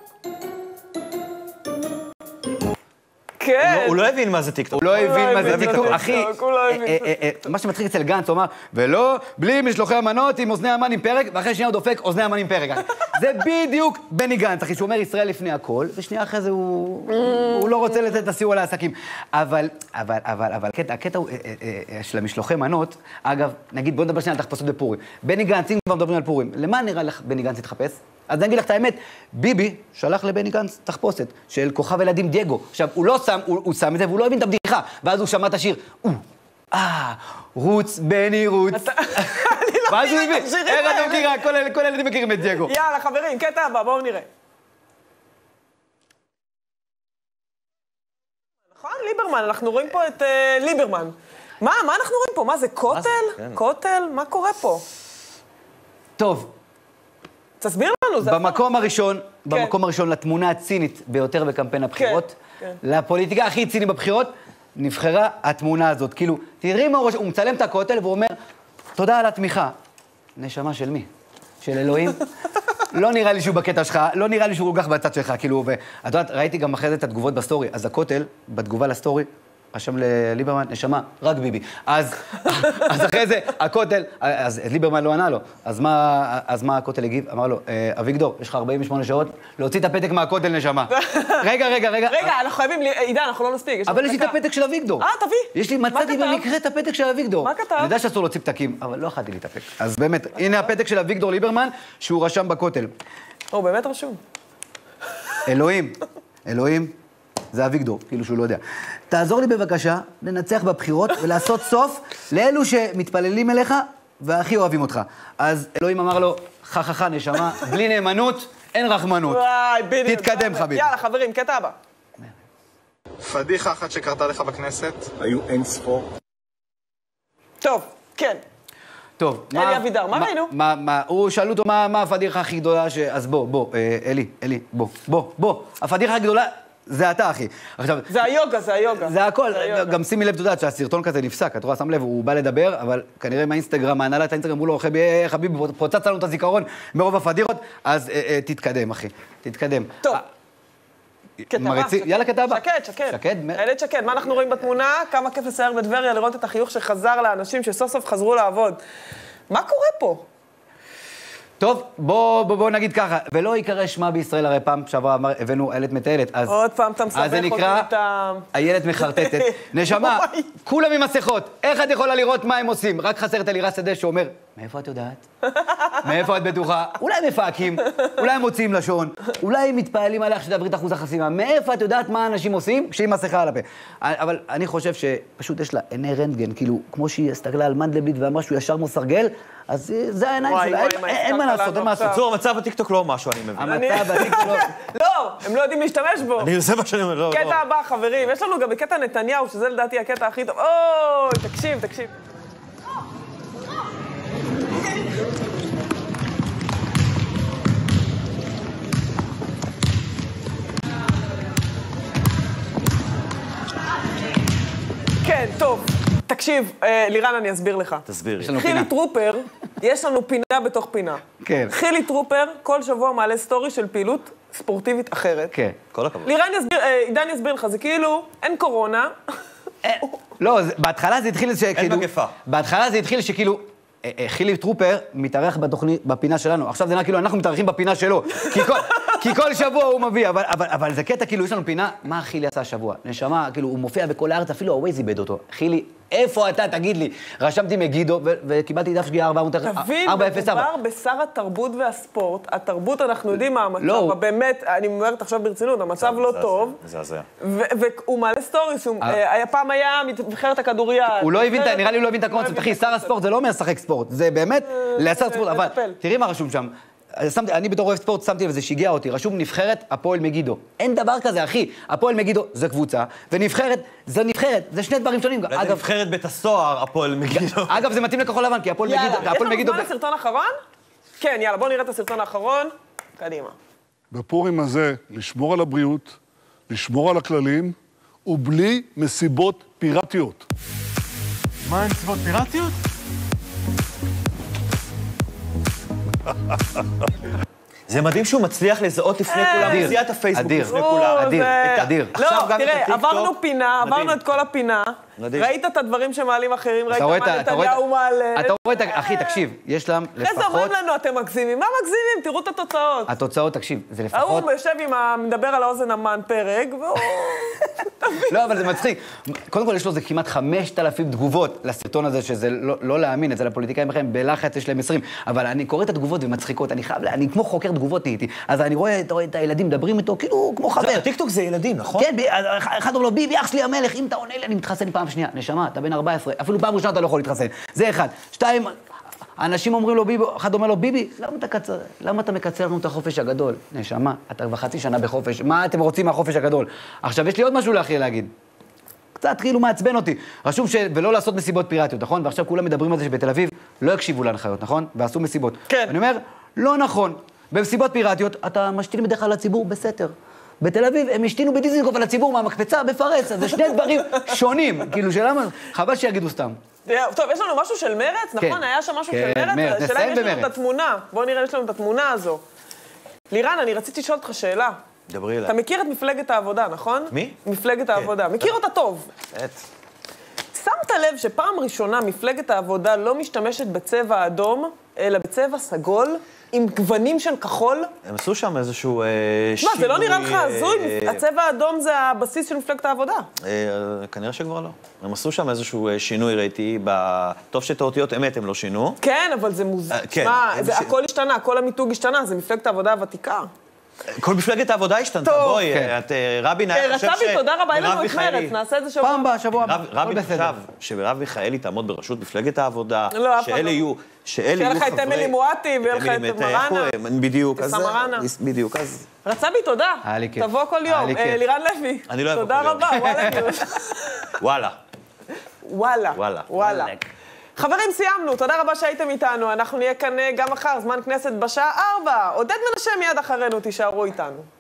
כן. הוא לא הבין מה זה טיקטוק. הוא לא הבין מה זה טיקטוק. אחי, מה שמצחיק אצל גנץ, הוא אמר, ולא, בלי משלוחי המנות עם אוזני אמן עם פרק, ואחרי שנייה הוא דופק אוזני אמן עם פרק. זה בדיוק בני גנץ, אחי, שהוא אומר ישראל לפני הכל, ושנייה אחרי זה הוא לא רוצה לתת את הסיוע לעסקים. אבל, אבל, אבל, אבל, הקטע של המשלוחי מנות, אגב, נגיד, בוא נדבר שנייה על תחפושות בפורים. בני גנץ, אם כבר מדברים על פורים, למה נראה לך בני גנץ התחפש? אז אני אגיד לך את האמת, ביבי שלח לבני גנץ תחפושת של כוכב ילדים דייגו. עכשיו, הוא לא שם, הוא, הוא שם את זה, והוא לא הבין את הבדיחה. ואז הוא שמע את השיר, אה, רוץ, בני רוץ. ואז הוא הבין, איך אתה מכירה, כל הילדים מכירים את דייגו. יאללה, חברים, קטע הבא, בואו נראה. נכון, ליברמן, אנחנו רואים פה את ליברמן. מה, מה אנחנו רואים פה? מה זה, כותל? כותל? מה קורה פה? טוב. תסביר לנו, זה... במקום הראשון, במקום הראשון לתמונה הצינית ביותר בקמפיין הבחירות, לפוליטיקה הכי ציני בבחירות, נבחרה התמונה הזאת. כאילו, תראי מה הוא מצלם את הכותל והוא אומר, תודה על התמיכה. נשמה של מי? של אלוהים? לא נראה לי שהוא בקטע שלך, לא נראה לי שהוא כל כך בצד שלך, כאילו, ואת יודעת, ראיתי גם אחרי זה את התגובות בסטורי, אז הכותל, בתגובה לסטורי, רשם לליברמן, נשמה, רק ביבי. אז, אז אחרי זה, הכותל, אז ליברמן לא ענה לו. אז מה, אז מה הכותל הגיב? אמר לו, אביגדור, יש לך ארבעים ושמונה שעות להוציא את הפתק מהכותל, נשמה. רגע, רגע, רגע. רגע, אנחנו חייבים, עידן, אנחנו לא נספיק. אבל יש לי את הפתק של אביגדור. אה, תביא. יש לי, מצאתי במקרה את הפתק של אביגדור. מה כתב? אני יודע שאסור להוציא פתקים, אבל לא אכלתי להתאפק. אז באמת, הנה הפתק של אביגדור ליברמן, שהוא רשם בכותל. הוא באמת רשום. אלוהים, אלוהים. זה אביגדור, כאילו שהוא לא יודע. תעזור לי בבקשה לנצח בבחירות ולעשות סוף לאלו שמתפללים אליך והכי אוהבים אותך. אז אלוהים אמר לו, חככה נשמה, בלי נאמנות, אין רחמנות. וואי, בדיוק. תתקדם חביב. יאללה חברים, קטע הבא. פדיחה אחת שקרתה לך בכנסת. היו אין ספור. טוב, כן. טוב, אלי אבידר, מה ראינו? מה, מה, הוא שאלו אותו מה הפדיחה הכי גדולה ש... אז בוא, בוא, אלי, אלי, בוא, בוא, בוא. הפדיחה הגדולה... זה אתה, אחי. עכשיו... זה היוגה, זה היוגה. זה הכל. גם שימי לב, אתה יודעת, שהסרטון כזה נפסק. את רואה, שם לב, הוא בא לדבר, אבל כנראה מהאינסטגרם, ההנהלת האינסטגרם, אמרו לו, חביבי, פוצץ לנו את הזיכרון מרוב הפדיחות, אז תתקדם, אחי. תתקדם. טוב. יאללה, קטע הבא. שקד, שקד. שקד? איילת שקד. מה אנחנו רואים בתמונה? כמה כיף לסייר בטבריה, לראות את החיוך שחזר לאנשים שסוף סוף חזרו לעבוד. מה קורה פה? טוב, בוא, בוא, בוא נגיד ככה, ולא יקרא שמה בישראל, הרי פעם שעברה הבאנו איילת מטיילת, אז... עוד פעם אתה מסבך אותי איתם. אז זה נקרא איילת מחרטטת. נשמה, כולם עם מסכות, איך את יכולה לראות מה הם עושים? רק חסר את אלירז שדה שאומר, מאיפה את יודעת? מאיפה את בטוחה? אולי הם מפהקים, אולי הם מוציאים לשון, אולי הם מתפעלים עליך שתעברי את אחוז החסימה, מאיפה את יודעת מה אנשים עושים כשהיא מסכה על הפה? אבל אני חושב שפשוט יש לה עיני רנטגן, כאילו, כמו שהיא הסתגלה על מנדלבליט ואמרה שהוא ישר כמו סרגל, אז זה העיניים שלה, אין מה לעשות, אין מה לעשות. בצור, המצב בטיקטוק לא משהו, אני מבין. המצב בטיקטוק לא... לא, הם לא יודעים להשתמש בו. אני עושה מה שאני אומר, לא. קטע הבא, חברים, יש לנו גם בקטע נתניהו, שזה לדעתי הקטע הכי טוב. אוי, תקשיב, תקשיב. כן, טוב. תקשיב, לירן, אני אסביר לך. תסביר. חילי טרופר, יש לנו פינה בתוך פינה. כן. חילי טרופר כל שבוע מעלה סטורי של פעילות ספורטיבית אחרת. כן. כל הכבוד. לירן יסביר, עידן יסביר לך, זה כאילו, אין קורונה. לא, בהתחלה זה התחיל שכאילו... אין מגפה. בהתחלה זה התחיל שכאילו... חילי טרופר מתארח בתוכנית, בפינה שלנו. עכשיו זה נראה כאילו אנחנו מתארחים בפינה שלו. כי כל, כי כל שבוע הוא מביא, אבל, אבל, אבל זה קטע כאילו, יש לנו פינה, מה חילי עשה השבוע? נשמה, כאילו, הוא מופיע בכל הארץ, אפילו הווייז איבד אותו. חילי, איפה אתה, תגיד לי? רשמתי מגידו וקיבלתי דף שגיאה ארבע אפס ארבע. תבין, מדובר בשר התרבות והספורט. התרבות, אנחנו יודעים מה המצב. לא. באמת, אני אומרת עכשיו ברצינות, המצב לא טוב. זה זה. והוא מעלה סטוריס, הפעם היה מתבחרת הכדוריד. הוא לא הבין, נראה לי הוא לא הבין את הקונספט. אחי, שר הספורט זה לא אומר לשחק ספורט, זה באמת לעשות ספורט. אבל תראי מה רשום שם. אני בתור אוהב ספורט שמתי לב, זה שיגע אותי, רשום נבחרת הפועל מגידו. אין דבר כזה, אחי. הפועל מגידו זה קבוצה, ונבחרת זה נבחרת, זה שני דברים שונים. אולי זה נבחרת בית הסוהר, הפועל מגידו. אגב, זה מתאים לכחול לבן, כי הפועל מגידו... יאללה, יש לנו זמן לסרטון האחרון? כן, יאללה, בואו נראה את הסרטון האחרון. קדימה. בפורים הזה, לשמור על הבריאות, לשמור על הכללים, ובלי מסיבות פיראטיות. מה עם מסיבות פיראטיות? זה מדהים שהוא מצליח לזהות לפני כולם, מזיע את הפייסבוק לפני כולם. אדיר, אדיר. לא, תראה, עברנו פינה, עברנו את כל הפינה, ראית את הדברים שמעלים אחרים, ראית מה נתניהו מעלה. אתה רואה את... אחי, תקשיב, יש להם לפחות... אחרי זה אומרים לנו, אתם מגזימים. מה מגזימים? תראו את התוצאות. התוצאות, תקשיב, זה לפחות... הוא יושב עם המדבר על האוזן המן פרק, והוא... לא, אבל זה מצחיק. קודם כל, יש לו זה כמעט חמשת אלפים תגובות לסרטון הזה, שזה לא להאמין, אצל הפוליטיקאים בכם, בלחץ יש להם עשרים. אבל אני קורא את התגובות ומצחיקות, אני חייב, אני כמו חוקר תגובות נהייתי. אז אני רואה את הילדים מדברים איתו, כאילו, כמו חבר. טיקטוק זה ילדים, נכון? כן, אחד אומר לו, ביבי, אח שלי המלך, אם אתה עונה לי, אני מתחסן פעם שנייה. נשמה, אתה בן ארבע עשרה, אפילו פעם ראשונה אתה לא יכול להתחסן. זה אחד. שתיים, אנשים אומרים לו, ביבי, אחד אומר לו, ביבי, למה אתה קצר, למה אתה מקצר לנו את החופש הגדול? נשמה, אתה כבר חצי שנה בחופש, מה אתם רוצים מהחופש הגדול? עכשיו, יש לי עוד משהו להכי להגיד. קצת כאילו מעצבן אותי. רשום ש... ולא לעשות מסיבות פיראטיות, נכון? ועכשיו כולם מדברים על זה שבתל אביב לא הקשיבו להנחיות, נכון? ועשו מסיבות. כן. אני אומר, לא נכון. במסיבות פיראטיות אתה משתין בדרך כלל לציבור בסתר. בתל אביב הם השתינו בדיזינגוף על הציבור מהמקפצה בפרץ, זה שני דברים שונים. כאילו, שלמה, חבל שיגידו סתם. טוב, יש לנו משהו של מרץ, נכון? היה שם משהו של מרץ? השאלה אם יש לנו את התמונה. בואו נראה, יש לנו את התמונה הזו. לירן, אני רציתי לשאול אותך שאלה. דברי אליי. אתה מכיר את מפלגת העבודה, נכון? מי? מפלגת העבודה. מכיר אותה טוב. את. שמת לב שפעם ראשונה מפלגת העבודה לא משתמשת בצבע אדום, אלא בצבע סגול, עם גוונים של כחול? הם עשו שם איזשהו שינוי... מה, זה לא נראה לך הזוי? הצבע האדום זה הבסיס של מפלגת העבודה. כנראה שכבר לא. הם עשו שם איזשהו שינוי, ראיתי, טוב שאת האותיות אמת הם לא שינו. כן, אבל זה מוזר. מה, הכל השתנה, כל המיתוג השתנה, זה מפלגת העבודה הוותיקה. כל מפלגת העבודה השתנתה, בואי, רבין היה חושב רצבי, תודה רבה, אין לנו את מרץ, נעשה את זה שבוע. פעם בה, שבוע. רבין חשב שמרב מיכאלי תעמוד בראשות מפלגת העבודה, לא, אף אחד שאלה יהיו, שאלה יהיו חברי... שיהיה לך את אמילי מואטי, ויהיה לך את מראנה. בדיוק, אז... סמראנה. בדיוק, אז... רצבי, תודה. היה לי כיף. תבוא כל יום. לירן לוי. אני לא אבוא כל תודה יום. רבה, וואלה ניוז. וואלה. וואלה. וואלה. וואלה. חברים, סיימנו. תודה רבה שהייתם איתנו. אנחנו נהיה כאן גם מחר, זמן כנסת בשעה ארבע. עודד מנשה מיד אחרינו, תישארו איתנו.